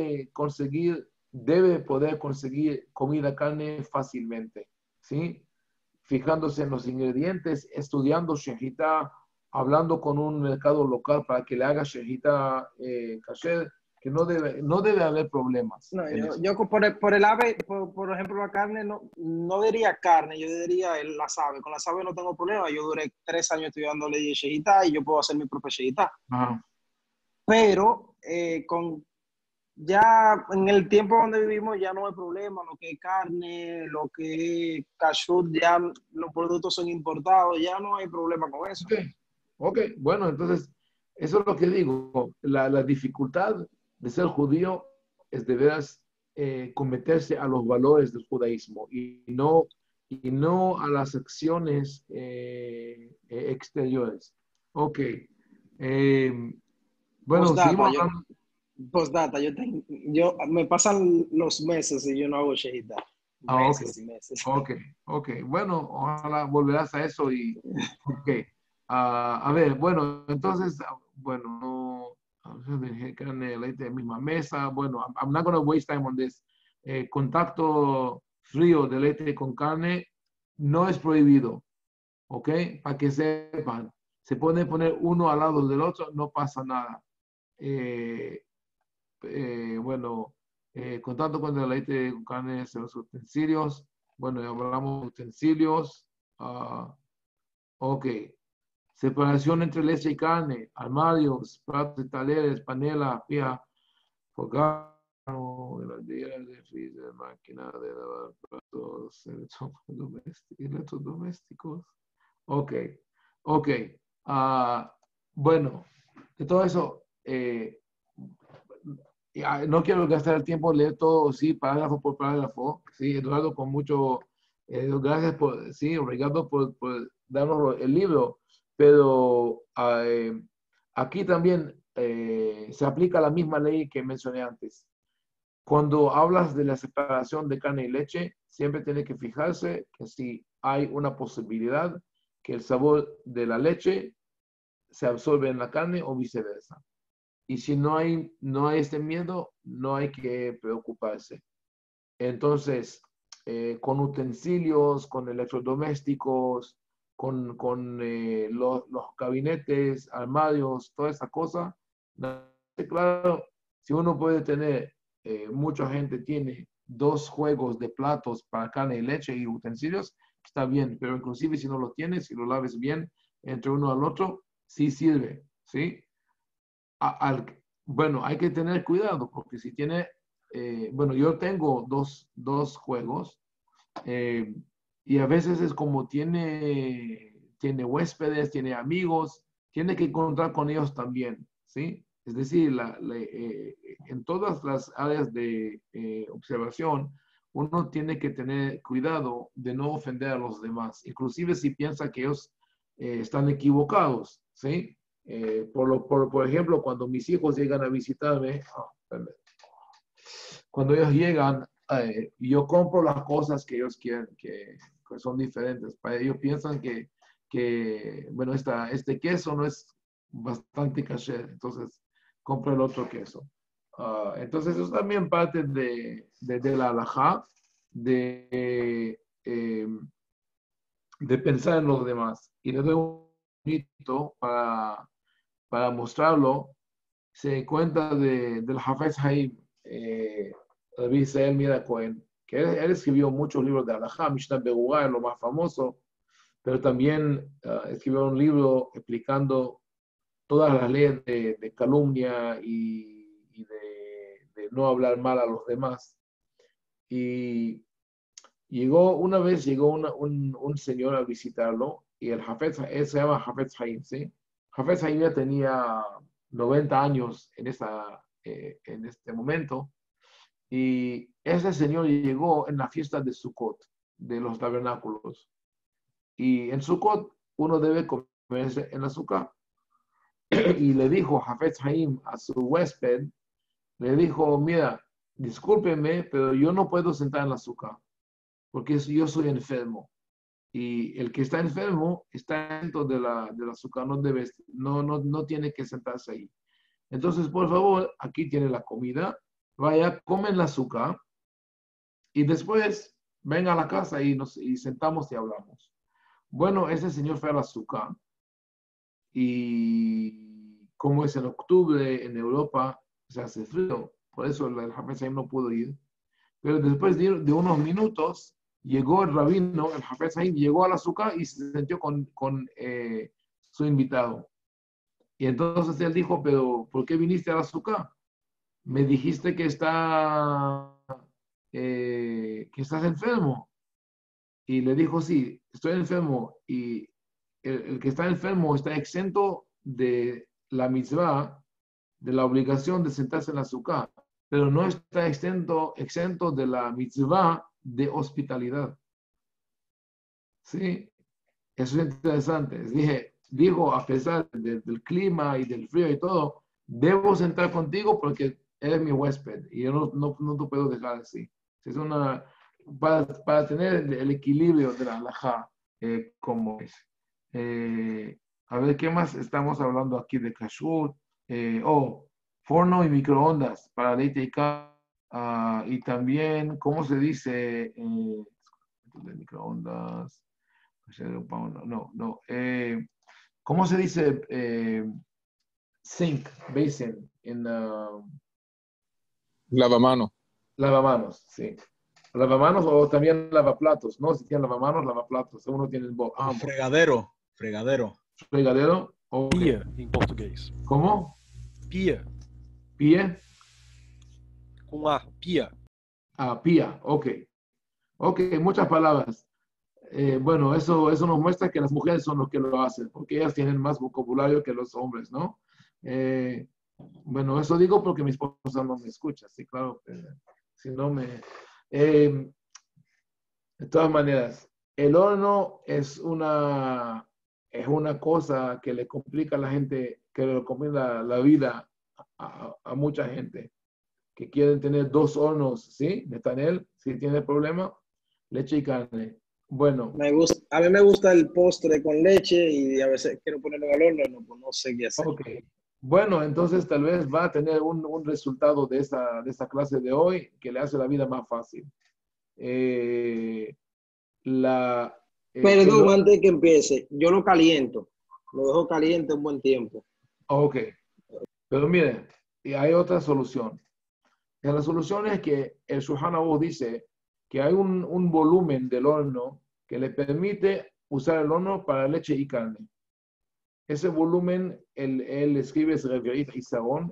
debe poder conseguir comida, carne fácilmente, ¿sí? Fijándose en los ingredientes, estudiando shejitá, hablando con un mercado local para que le haga shejitá kasher, que no debe haber problemas. No, yo por el ave, por ejemplo, la carne, no diría carne, yo diría las aves. Con las aves no tengo problema. Yo duré 3 años estudiando ley de shejitá y yo puedo hacer mi propia shejitá. Pero ya en el tiempo donde vivimos ya no hay problema, lo que es carne, lo que es kashrut, ya los productos son importados, ya no hay problema con eso. Ok, bueno, entonces eso es lo que digo, la dificultad de ser judío es de veras cometerse a los valores del judaísmo y no a las acciones exteriores. Ok. Bueno, seguimos hablando. Postdata, yo me pasan los meses y yo no hago shejitá. Meses y meses. Ok. Bueno, ojalá volverás a eso y... Ok. A ver, bueno, entonces, bueno, carne, leite de misma mesa. Bueno, I'm not going to waste time on this. Contacto frío de leite con carne no es prohibido. ¿Ok? Para que sepan. Se puede poner uno al lado del otro, no pasa nada. Bueno, contacto con el leite con carne, los utensilios. Bueno, ya hablamos de utensilios. Ok. Separación entre leche y carne, armarios, platos, taleres, panela, pija, fogón, heladera, de freezer, máquina de lavar platos, electrodomésticos. Ok. Bueno, de todo eso, no quiero gastar el tiempo en leer todo, sí, parágrafo por parágrafo. Sí, Eduardo, con mucho, gracias por, sí, obrigado por darnos el libro. Pero aquí también se aplica la misma ley que mencioné antes. Cuando hablas de la separación de carne y leche, siempre tiene que fijarse que si hay una posibilidad que el sabor de la leche se absorbe en la carne o viceversa. Y si no hay este miedo, no hay que preocuparse. Entonces, con utensilios, con electrodomésticos, con los gabinetes, armarios, toda esa cosa, claro, si uno puede tener, mucha gente tiene 2 juegos de platos para carne y leche y utensilios, está bien, pero inclusive si no lo tienes, si lo laves bien entre uno al otro, sí sirve, ¿sí? Bueno, hay que tener cuidado porque si tiene, bueno, yo tengo dos juegos y a veces es como tiene huéspedes, tiene amigos, tiene que encontrar con ellos también, ¿sí? Es decir, en todas las áreas de observación, uno tiene que tener cuidado de no ofender a los demás, inclusive si piensa que ellos están equivocados, ¿sí? Por ejemplo, cuando mis hijos llegan a visitarme, cuando ellos llegan, yo compro las cosas que ellos quieren, que son diferentes. Para ellos piensan que bueno, este queso no es bastante caché, entonces compro el otro queso. Entonces, eso es también parte de la halajá, de pensar en los demás. Y les doy un bonito para mostrarlo. Se cuenta del Hafez Haim, Rabbi Israel Mira Cohen, que él escribió muchos libros de halajá, Mishnah Berurah es lo más famoso, pero también escribió un libro explicando todas las leyes de calumnia y de no hablar mal a los demás. Y una vez llegó un señor a visitarlo, y el Hafez, él se llama Hafez Haim, ¿sí? Hafez Haim ya tenía 90 años en este momento, y ese señor llegó en la fiesta de Sukkot, de los tabernáculos. Y en Sukkot uno debe comerse en la azúcar. Y le dijo Hafez Haim a su huésped, le dijo, mira, discúlpeme, pero yo no puedo sentar en la azúcar, porque yo soy enfermo. Y el que está enfermo está dentro de la azúcar, no tiene que sentarse ahí. Entonces, por favor, aquí tiene la comida, vaya, comen la azúcar y después venga a la casa y sentamos y hablamos. Bueno, ese señor fue al azúcar y como es en octubre en Europa, se hace frío, por eso el Hafez Haim no pudo ir. Pero después de unos minutos, llegó el rabino, el Hafez Haim, llegó al azúcar y se sentó con su invitado. Y entonces él dijo, pero ¿por qué viniste al azúcar? Me dijiste que estás enfermo. Y le dijo, sí, estoy enfermo. Y el que está enfermo está exento de la mitzvah, de la obligación de sentarse en el azúcar, pero no está exento de la mitzvah de hospitalidad. Sí, eso es interesante. Dijo, a pesar del clima y del frío y todo, debo sentar contigo porque eres mi huésped y yo no te puedo dejar así. Es para tener el equilibrio de la halajá como es. A ver, ¿qué más estamos hablando aquí de kashrut? Forno y microondas para leite y carne. Y también, ¿cómo se dice? De microondas. No. ¿Cómo se dice sink, basin en Lavamanos. Lavamanos, sí. Lavamanos o también lavaplatos, ¿no? Si tienen lavamanos, lavaplatos. Uno tiene ambos. Fregadero. Fregadero. Okay. Pia, em português. ¿Cómo? Pia, Pie. com A, pia. Pía, ok. Ok, muchas palabras. Bueno, eso nos muestra que las mujeres son los que lo hacen, porque ellas tienen más vocabulario que los hombres, ¿no? Bueno, eso digo porque mi esposa no me escucha, sí, claro. Si no me... de todas maneras, el horno es una cosa que le complica a la gente, que le complica la vida a mucha gente, que quieren tener 2 hornos, ¿sí? Netanel, si tiene problema, leche y carne. Bueno. A mí me gusta el postre con leche y a veces quiero ponerlo al horno, no sé qué hacer. Ok. Bueno, entonces tal vez va a tener un resultado de esta clase de hoy que le hace la vida más fácil. Perdón, antes que empiece, yo lo caliento. Lo dejo caliente un buen tiempo. Ok. Pero miren, hay otra solución. La solución es que el Shulchan Aruch dice que hay un volumen del horno que le permite usar el horno para leche y carne. Ese volumen, él escribe, es Revi'it Isarón,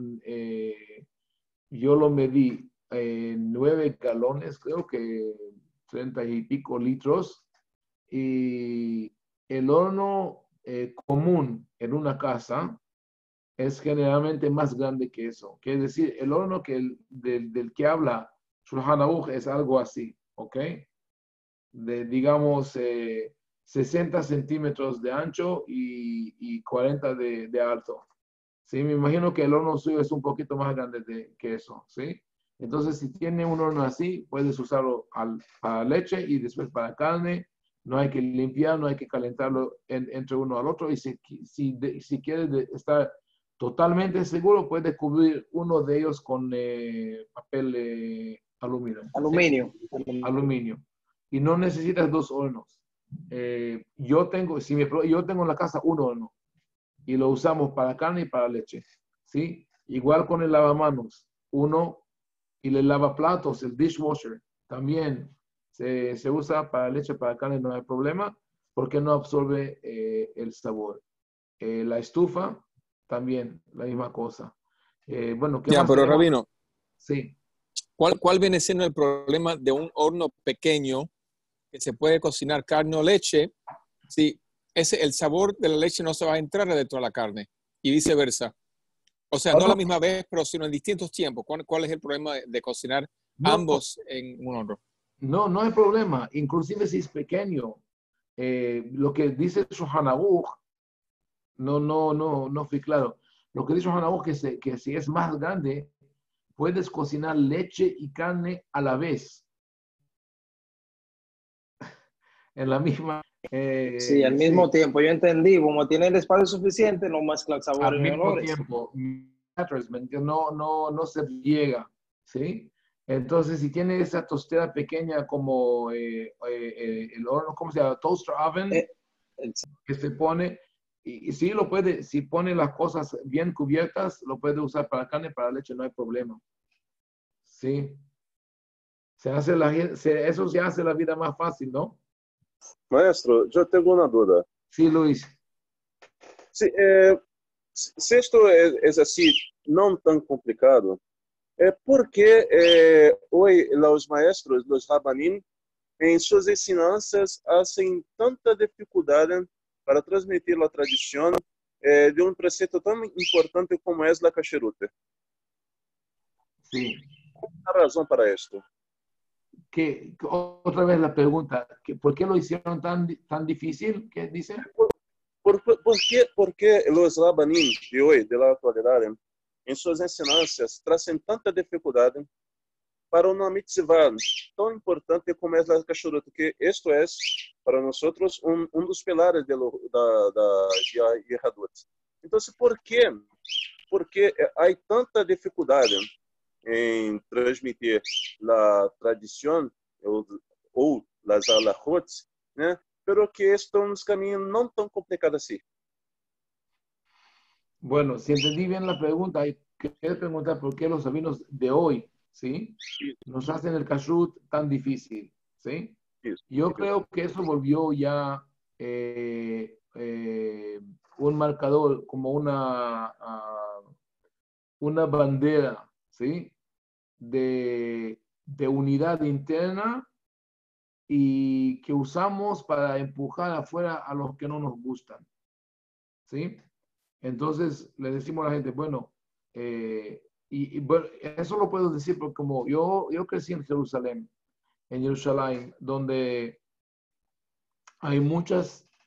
yo lo medí 9 galones, creo que 30 y pico litros, y el horno común en una casa es generalmente más grande que eso. Quiere decir, el horno del que habla Shulchan Aruch es algo así, ¿ok? De, digamos, 60 centímetros de ancho y 40 de alto. ¿Sí? Me imagino que el horno suyo es un poquito más grande que eso, ¿sí? Entonces, si tiene un horno así, puedes usarlo para leche y después para carne. No hay que limpiar, no hay que calentarlo entre uno al otro. Y si quieres estar totalmente seguro, puedes cubrir uno de ellos con papel aluminio. Aluminio. ¿Sí? Aluminio. Y no necesitas 2 hornos. Yo tengo en la casa un horno y lo usamos para carne y para leche, ¿sí? Igual con el lavamanos, uno, y el lavaplatos, el dishwasher, también se usa para leche, para carne, no hay problema, porque no absorbe el sabor. La estufa, también, la misma cosa. Bueno, ¿qué más pero tenemos? Rabino, Sí. ¿cuál viene siendo el problema de un horno pequeño que se puede cocinar carne o leche si el sabor de la leche no se va a entrar dentro de la carne y viceversa? O sea, no a la misma vez, pero sino en distintos tiempos. ¿Cuál es el problema de cocinar ambos en un horno? No hay problema. Inclusive si es pequeño. Lo que dice Shulchan Aruch, no fui claro. Lo que dice Shulchan Aruch que si es más grande, puedes cocinar leche y carne a la vez. En la misma... sí, al mismo tiempo. Yo entendí, como tiene el espacio suficiente, no mezcla sabores y y olores. Al olores. mismo tiempo, no se riega, ¿sí? Entonces, si tiene esa tostera pequeña como el horno, ¿cómo se llama? Toaster oven, que se pone, y sí lo puede, si pone las cosas bien cubiertas, lo puede usar para carne, para leche, no hay problema. ¿Sí? Eso se hace la vida más fácil, ¿no? Maestro, yo tengo una duda. Sí, Luis. Sí, si esto es así, no tan complicado, ¿por qué hoy los maestros, los rabanim, en sus enseñanzas hacen tanta dificultad para transmitir la tradición de un precepto tan importante como es la kasherut? Sí. ¿Cuál es la razón para esto? Otra vez la pregunta, ¿por qué lo hicieron tan difícil? ¿Qué dicen? ¿Por qué los rabanim de hoy, de la actualidad, en sus enseñanzas, trazan tanta dificultad para una mitzvah tan importante como es la kasherut? Que esto es, para nosotros, un dos pilares de Yehadut. Entonces, ¿por qué hay tanta dificultad en transmitir la tradición o las alahot, ¿no? Pero que esto es un camino no tan complicado así? Bueno, si entendí bien la pregunta, quiero preguntar por qué los rabinos de hoy, ¿sí? Nos hacen el kashrut tan difícil, ¿sí? Yo creo que eso volvió ya un marcador, como una bandera, ¿sí? De unidad interna y que usamos para empujar afuera a los que no nos gustan, ¿sí? Entonces le decimos a la gente, bueno, bueno, eso lo puedo decir porque como yo crecí en Jerusalén, donde hay mucha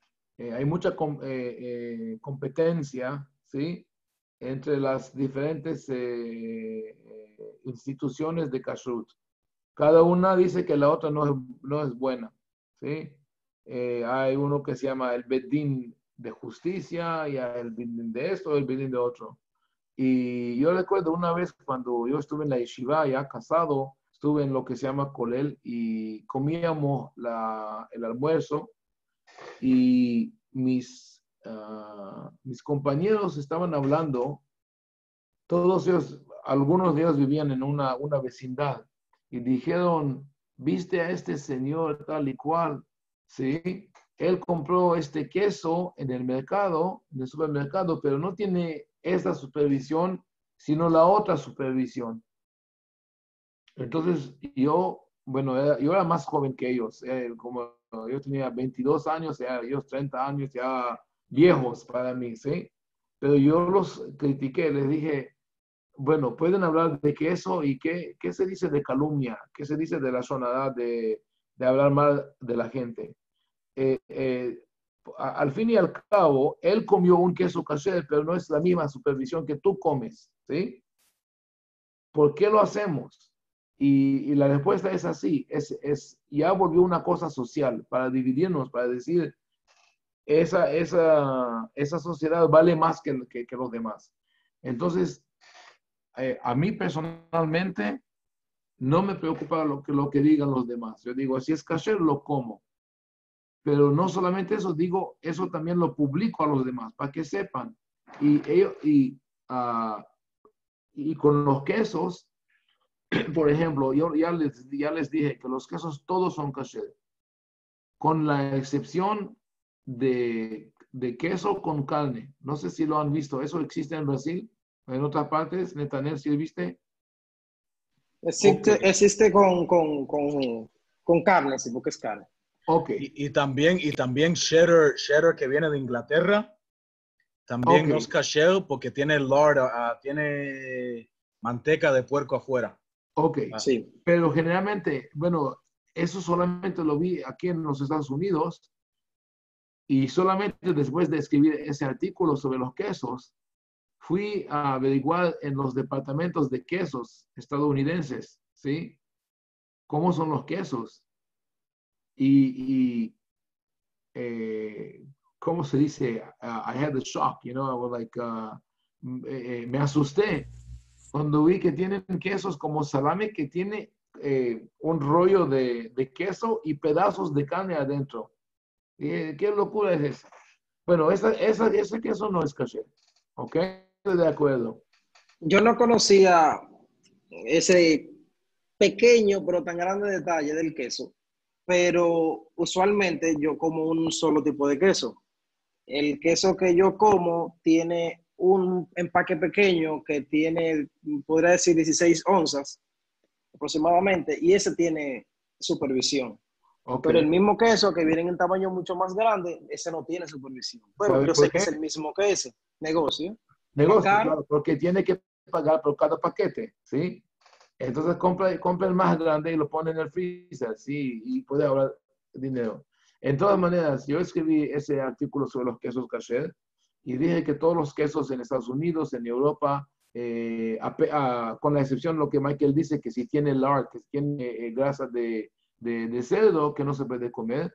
competencia, ¿sí? Entre las diferentes instituciones de kashrut. Cada una dice que la otra no es buena, ¿sí? Hay uno que se llama el Bedín de justicia, y el Bedín de esto, el Bedín de otro. Y yo recuerdo una vez cuando yo estuve en la yeshiva, ya casado, estuve en lo que se llama Kolel y comíamos el almuerzo y mis compañeros estaban hablando, todos ellos algunos de ellos vivían en una vecindad y dijeron, ¿viste a este señor tal y cual? ¿Sí? Él compró este queso en el mercado, en el supermercado, pero no tiene esta supervisión, sino la otra supervisión. Entonces yo era más joven que ellos, como yo tenía 22 años, ellos 30 años, ya viejos para mí, ¿sí? Pero yo los critiqué, les dije, bueno, pueden hablar de queso y qué se dice de calumnia, qué se dice de la sonada de hablar mal de la gente. Al fin y al cabo, él comió un queso kasher, pero no es la misma supervisión que tú comes, ¿sí? ¿Por qué lo hacemos? Y la respuesta es así, ya volvió una cosa social para dividirnos, para decir, esa sociedad vale más que los demás. Entonces, a mí personalmente no me preocupa lo que digan los demás. Yo digo, si es kasher, lo como. Pero no solamente eso, digo, eso también lo publico a los demás, para que sepan. Y con los quesos, por ejemplo, yo ya les dije que los quesos todos son kasher, con la excepción de queso con carne. No sé si lo han visto. ¿Eso existe en Brasil? ¿En otras partes? Netanel, ¿sí viste? Existe con carne, sí, porque es carne. Okay. Y también cheddar que viene de Inglaterra, también no es kasher porque tiene lard, tiene manteca de puerco afuera. Ok, sí. Pero generalmente, bueno, eso solamente lo vi aquí en los Estados Unidos y solamente después de escribir ese artículo sobre los quesos, fui a averiguar en los departamentos de quesos estadounidenses, ¿sí? ¿Cómo son los quesos? ¿Cómo se dice? I had the shock, you know, I was like, me asusté cuando vi que tienen quesos como salame que tiene un rollo de queso y pedazos de carne adentro. ¿Qué locura es esa? Bueno, ese queso no es kasher, ¿ok? Estoy de acuerdo. Yo no conocía ese pequeño pero tan grande detalle del queso, pero usualmente yo como un solo tipo de queso. El queso que yo como tiene un empaque pequeño que tiene, podría decir, 16 onzas aproximadamente, y ese tiene supervisión. Okay. Pero el mismo queso que viene en un tamaño mucho más grande, ese no tiene supervisión. Pero yo sé que es el mismo que ese. Negocio, claro, porque tiene que pagar por cada paquete, ¿sí? Entonces compra el más grande y lo pone en el freezer, ¿sí? Y puede ahorrar dinero. En todas maneras, yo escribí ese artículo sobre los quesos kasher y dije que todos los quesos en Estados Unidos, en Europa, con la excepción de lo que Michael dice, que si tiene lard, que si tiene grasa de cerdo, que no se puede comer.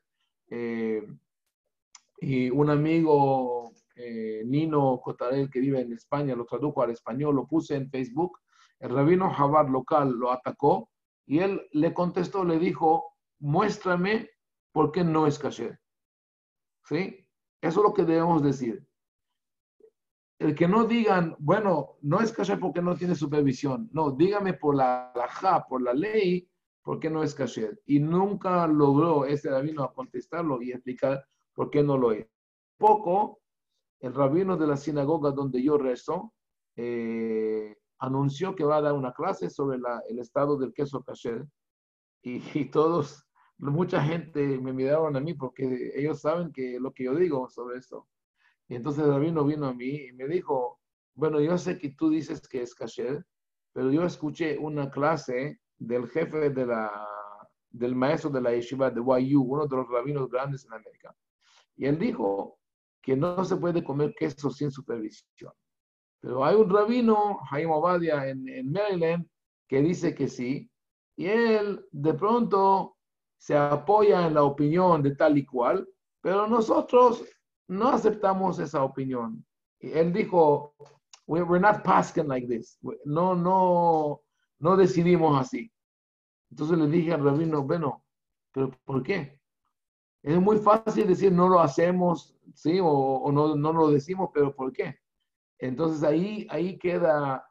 Y un amigo, Nino Cotarel, que vive en España, lo tradujo al español, lo puse en Facebook. El rabino Jabad local lo atacó y él le contestó, le dijo, muéstrame por qué no es kasher. ¿Sí? Eso es lo que debemos decir. El que no digan, bueno, no es kasher porque no tiene supervisión. No, dígame por la halajá, por la ley, por qué no es kasher. Y nunca logró ese rabino a contestarlo y explicar por qué no lo es. Poco, el rabino de la sinagoga donde yo rezo, anunció que va a dar una clase sobre el estado del queso kasher y todos, mucha gente me miraron a mí porque ellos saben que lo que yo digo sobre esto. Y entonces el rabino vino a mí y me dijo, bueno, yo sé que tú dices que es kasher, pero yo escuché una clase del jefe del maestro de la yeshiva de YU, uno de los rabinos grandes en América. Y él dijo que no se puede comer queso sin supervisión. Pero hay un rabino, Haim Obadia, en Maryland, que dice que sí, y él de pronto se apoya en la opinión de tal y cual, pero nosotros no aceptamos esa opinión. Y él dijo, we're not pasking like this. No decidimos así. Entonces le dije al rabino, bueno, ¿pero por qué? Es muy fácil decir no lo hacemos, ¿sí? O no lo decimos, pero ¿por qué? Entonces ahí queda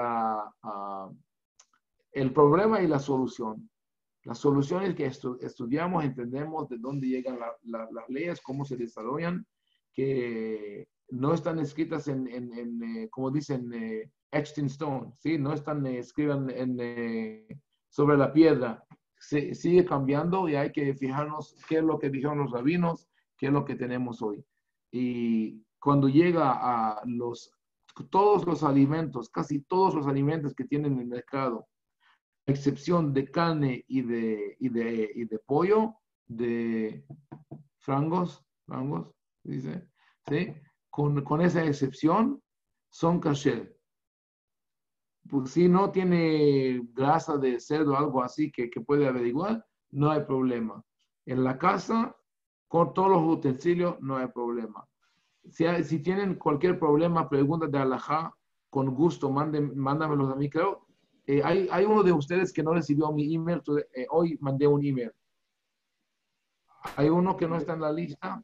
el problema y la solución. La solución es que estudiamos, entendemos de dónde llegan las leyes, cómo se desarrollan, que no están escritas como dicen, etched in stone, ¿sí? No están escritas sobre la piedra. Sigue cambiando y hay que fijarnos qué es lo que dijeron los rabinos, qué es lo que tenemos hoy. Y cuando llega a todos los alimentos, casi todos los alimentos que tienen en el mercado, a excepción de carne y de pollo, de frangos, dice, ¿sí? Con esa excepción, son kasher. Pues si no tiene grasa de cerdo o algo así que puede averiguar, no hay problema. En la casa, con todos los utensilios, no hay problema. Si tienen cualquier problema, preguntas de alajá, con gusto, mándamelos a mí, creo. Hay uno de ustedes que no recibió mi email, hoy mandé un email. Hay uno que no está en la lista.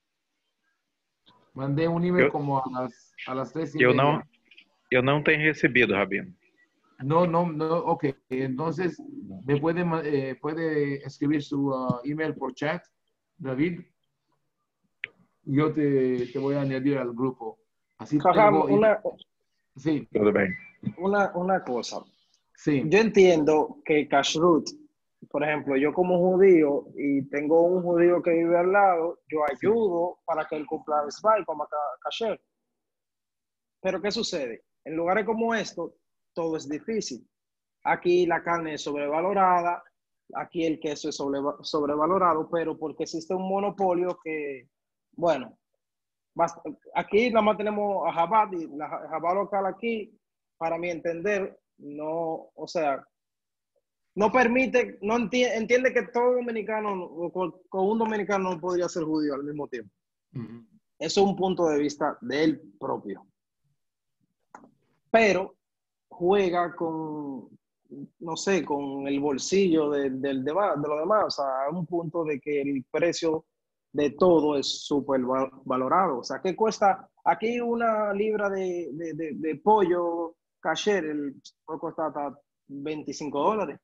Mandé un email como a las 3:30. Eu não tenho recebido, Rabino. No, ok. Entonces, me puede escribir su email por chat, David. Yo te voy a añadir al grupo. Así tengo... Sí. Tudo bem. Una cosa. Sí. Yo entiendo que kashrut, por ejemplo, yo como judío y tengo un judío que vive al lado, yo ayudo para que él cumpla el Shabbat y coma kasher. Pero ¿qué sucede? En lugares como esto, todo es difícil. Aquí la carne es sobrevalorada, aquí el queso es sobrevalorado, pero porque existe un monopolio que, bueno, aquí nada más tenemos a Chabad y la Chabad local aquí, para mi entender, no, o sea, no permite, no entiende que todo dominicano, con un dominicano no podría ser judío al mismo tiempo. Uh-huh. Eso es un punto de vista de él propio. Pero juega con, no sé, con el bolsillo de los demás. O sea, a un punto de que el precio de todo es súper valorado. O sea, ¿qué cuesta? Aquí una libra de pollo kasher, puede costar hasta $25.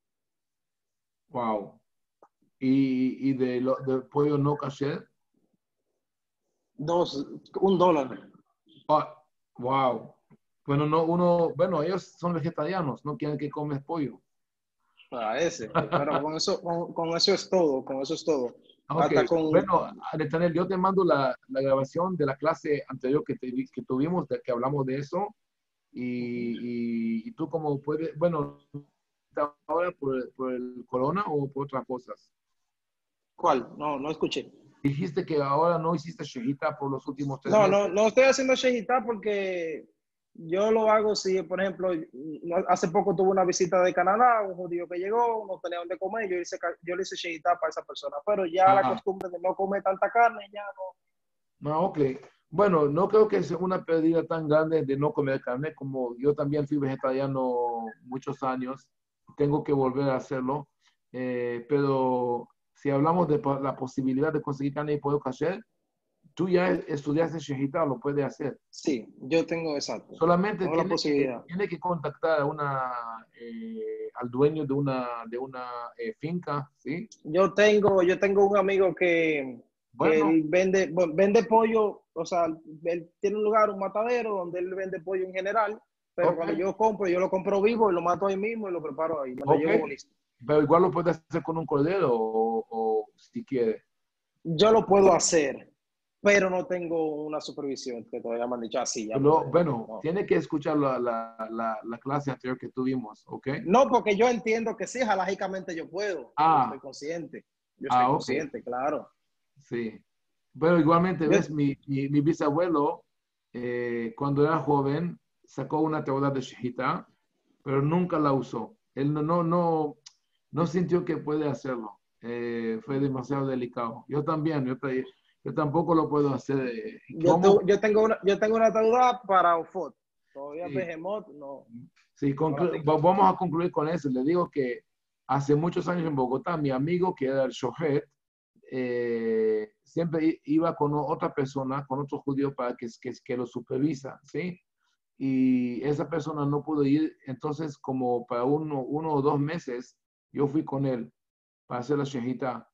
Wow. ¿Y de pollo no kasher? $1. Oh, wow. Bueno, ellos son vegetarianos, no quieren que comes pollo. Para ese, pero con eso es todo, con eso es todo. Okay. Bueno, Netanel, yo te mando la grabación de la clase anterior que tuvimos, que hablamos de eso, y tú como puedes, bueno, ahora por el corona o por otras cosas. ¿Cuál? No escuché. Dijiste que ahora no hiciste shehita por los últimos 3 meses. No estoy haciendo shehita porque yo lo hago si, por ejemplo, hace poco tuve una visita de Canadá, un judío que llegó, no tenía dónde comer, yo le hice shehita para esa persona, pero ya la costumbre de no comer tanta carne ya no. No, ok. Bueno, no creo que sea una pérdida tan grande de no comer carne, como yo también fui vegetariano muchos años, tengo que volver a hacerlo, pero si hablamos de la posibilidad de conseguir carne y pollo kasher, tú ya estudiaste shehita, lo puedes hacer. Sí, yo tengo exacto. Solamente tiene que contactar al dueño de una finca, ¿sí? Yo tengo un amigo que él vende pollo, o sea, él tiene un lugar, un matadero, donde él vende pollo en general, pero cuando yo lo compro vivo y lo mato ahí mismo y lo preparo ahí. Lo llevo listo. Pero igual lo puedes hacer con un cordero o si quiere. Yo lo puedo hacer, pero no tengo una supervisión que todavía me han dicho así. Tiene que escuchar la clase anterior que tuvimos, ¿ok? No, porque yo entiendo que sí, halajicamente yo puedo. Yo estoy consciente. Yo estoy consciente, claro. Sí. Pero igualmente, ves, mi bisabuelo, cuando era joven, sacó una teoría de shehita, pero nunca la usó. Él no sintió que puede hacerlo. Fue demasiado delicado. Yo también, yo tampoco lo puedo hacer. Yo tengo una deuda para Ofot. Todavía sí. Behemoth no. Sí, vamos a concluir con eso. Le digo que hace muchos años en Bogotá, mi amigo que era el shohet, siempre iba con otra persona, con otro judío para que lo supervisa, ¿sí? Y esa persona no pudo ir, entonces como para uno o 2 meses, yo fui con él para hacer la shejitá.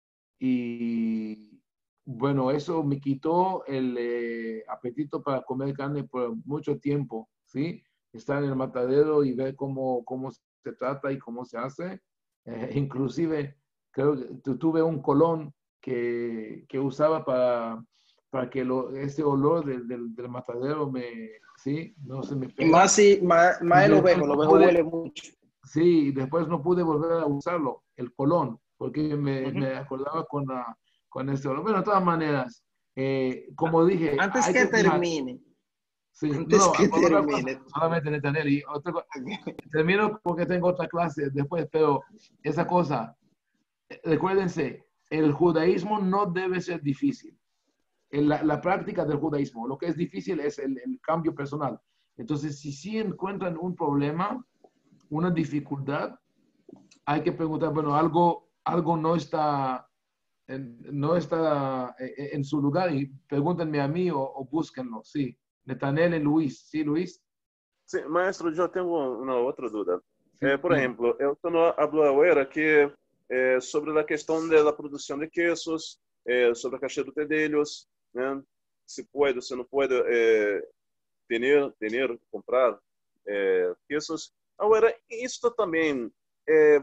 Y bueno, eso me quitó el apetito para comer carne por mucho tiempo, ¿sí? Estar en el matadero y ver cómo se trata y cómo se hace. Inclusive, creo que tuve un colón que usaba para que ese olor del matadero ¿sí? No se me pega. Más el ovejo huele mucho. Sí, después no pude volver a usarlo, el colón, porque me acordaba con ese olor. Bueno, de todas maneras, como dije... Antes que termine. Sí, Antes no, que termine. solamente Netanel. Y termino porque tengo otra clase después, pero esa cosa, recuérdense, el judaísmo no debe ser difícil. La práctica del judaísmo, lo que es difícil es el cambio personal. Entonces, si encuentran un problema, una dificultad, hay que preguntar, bueno, algo no está en su lugar y pregúntenme a mí o búsquenlo, sí. Netanel y Luis, ¿sí, Luis? Sí, maestro, yo tengo una otra duda. Sí, Por ejemplo, usted nos habló ahora que sobre la cuestión de la producción de quesos, sobre a caixinha de telhos, né? Se pode, se não pode comprar quesos. Agora, isto também é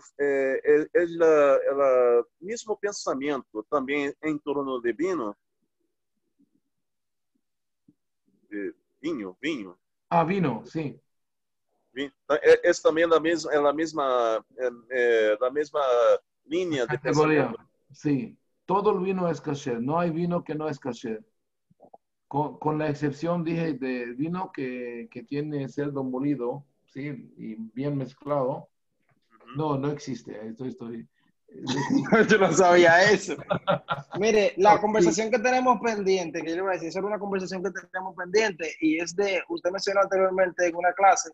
o mesmo pensamento também em torno de vinho? Vinho. Ah, vino, sí. Es también la misma línea de pensamiento. Sí, todo el vino es kasher, no hay vino que no es kasher. Con la excepción, dije, de vino que tiene cerdo molido, sí, y bien mezclado. No existe. Yo no sabía eso. Mire, la conversación que tenemos pendiente, que yo le voy a decir, es una conversación que tenemos pendiente y es usted mencionó anteriormente en una clase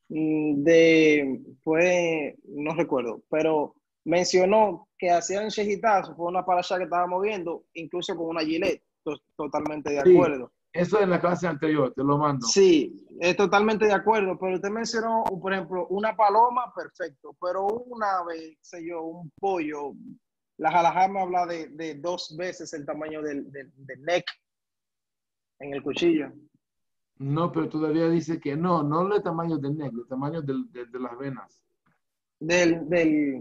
no recuerdo, pero mencionó que hacían shejitá, fue una parasha que estábamos viendo, incluso con una gilet, totalmente de acuerdo. Eso en la clase anterior, te lo mando. Sí, es totalmente de acuerdo, pero usted mencionó, por ejemplo, una paloma, perfecto, pero una ave, sé yo, un pollo, la halajá me habla de 2 veces el tamaño del neck en el cuchillo. No, pero todavía dice que no el tamaño del neck, el tamaño de las venas. De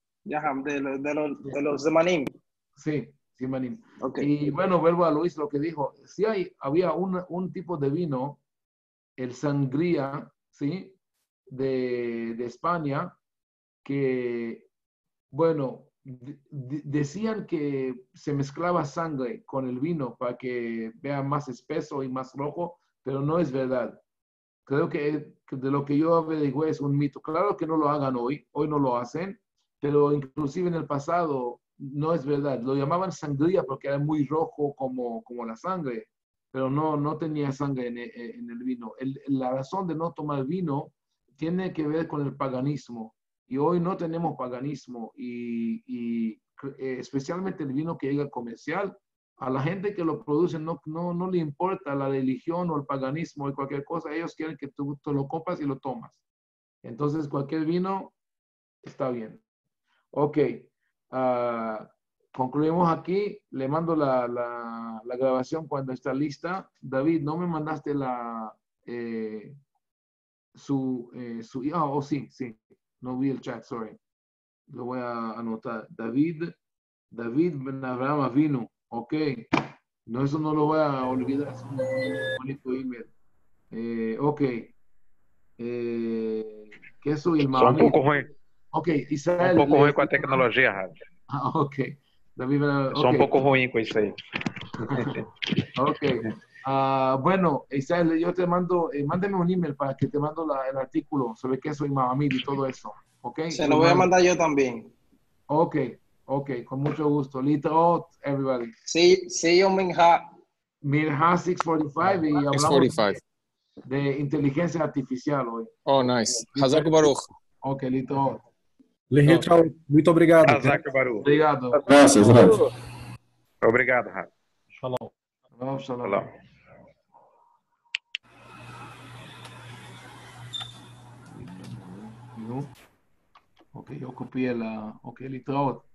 los manim. Sí, manim. Okay. Y bueno, vuelvo a Luis lo que dijo. Sí había un tipo de vino, el sangría, ¿sí? De España, que, bueno, decían que se mezclaba sangre con el vino para que vea más espeso y más rojo, pero no es verdad. Creo que de lo que yo averigué es un mito. Claro que no lo hagan hoy no lo hacen, pero inclusive en el pasado no es verdad. Lo llamaban sangría porque era muy rojo como la sangre, pero no tenía sangre en el vino. La razón de no tomar vino tiene que ver con el paganismo. Y hoy no tenemos paganismo y especialmente el vino que llega comercial, a la gente que lo produce no le importa la religión o el paganismo o cualquier cosa. Ellos quieren que tú lo compras y lo tomas. Entonces cualquier vino está bien. Ok. Concluimos aquí. Le mando la grabación cuando está lista. David, no me mandaste sí. No vi el chat, sorry. Lo voy a anotar. David Ben Abraham Avinu. Ok. No, eso no lo voy a olvidar. Es un bonito email. Ok. ¿Qué soy el Só um pouco ruim. Ok, Israel. Um pouco ruim com a tecnologia, Rádio. Ok. David, Só um pouco ruim com isso aí. Ok. Bueno, Israel, yo te mando, mándame un email para que te mando el artículo sobre queso y mamamid y todo eso. Ok. Se lo voy a mandar yo también. Ok, con mucho gusto. Listo, everybody. Sí, yo Minha 645 y hablamos 645. de inteligencia artificial hoy. Oh, nice. Hazak Baruch. Ok, listo. Muito obrigado. Azak Baru. Obrigado. Gracias. Obrigado, Rav. Shalom. Shalom. Shalom. Ok, yo copié la... Ok, להתראות.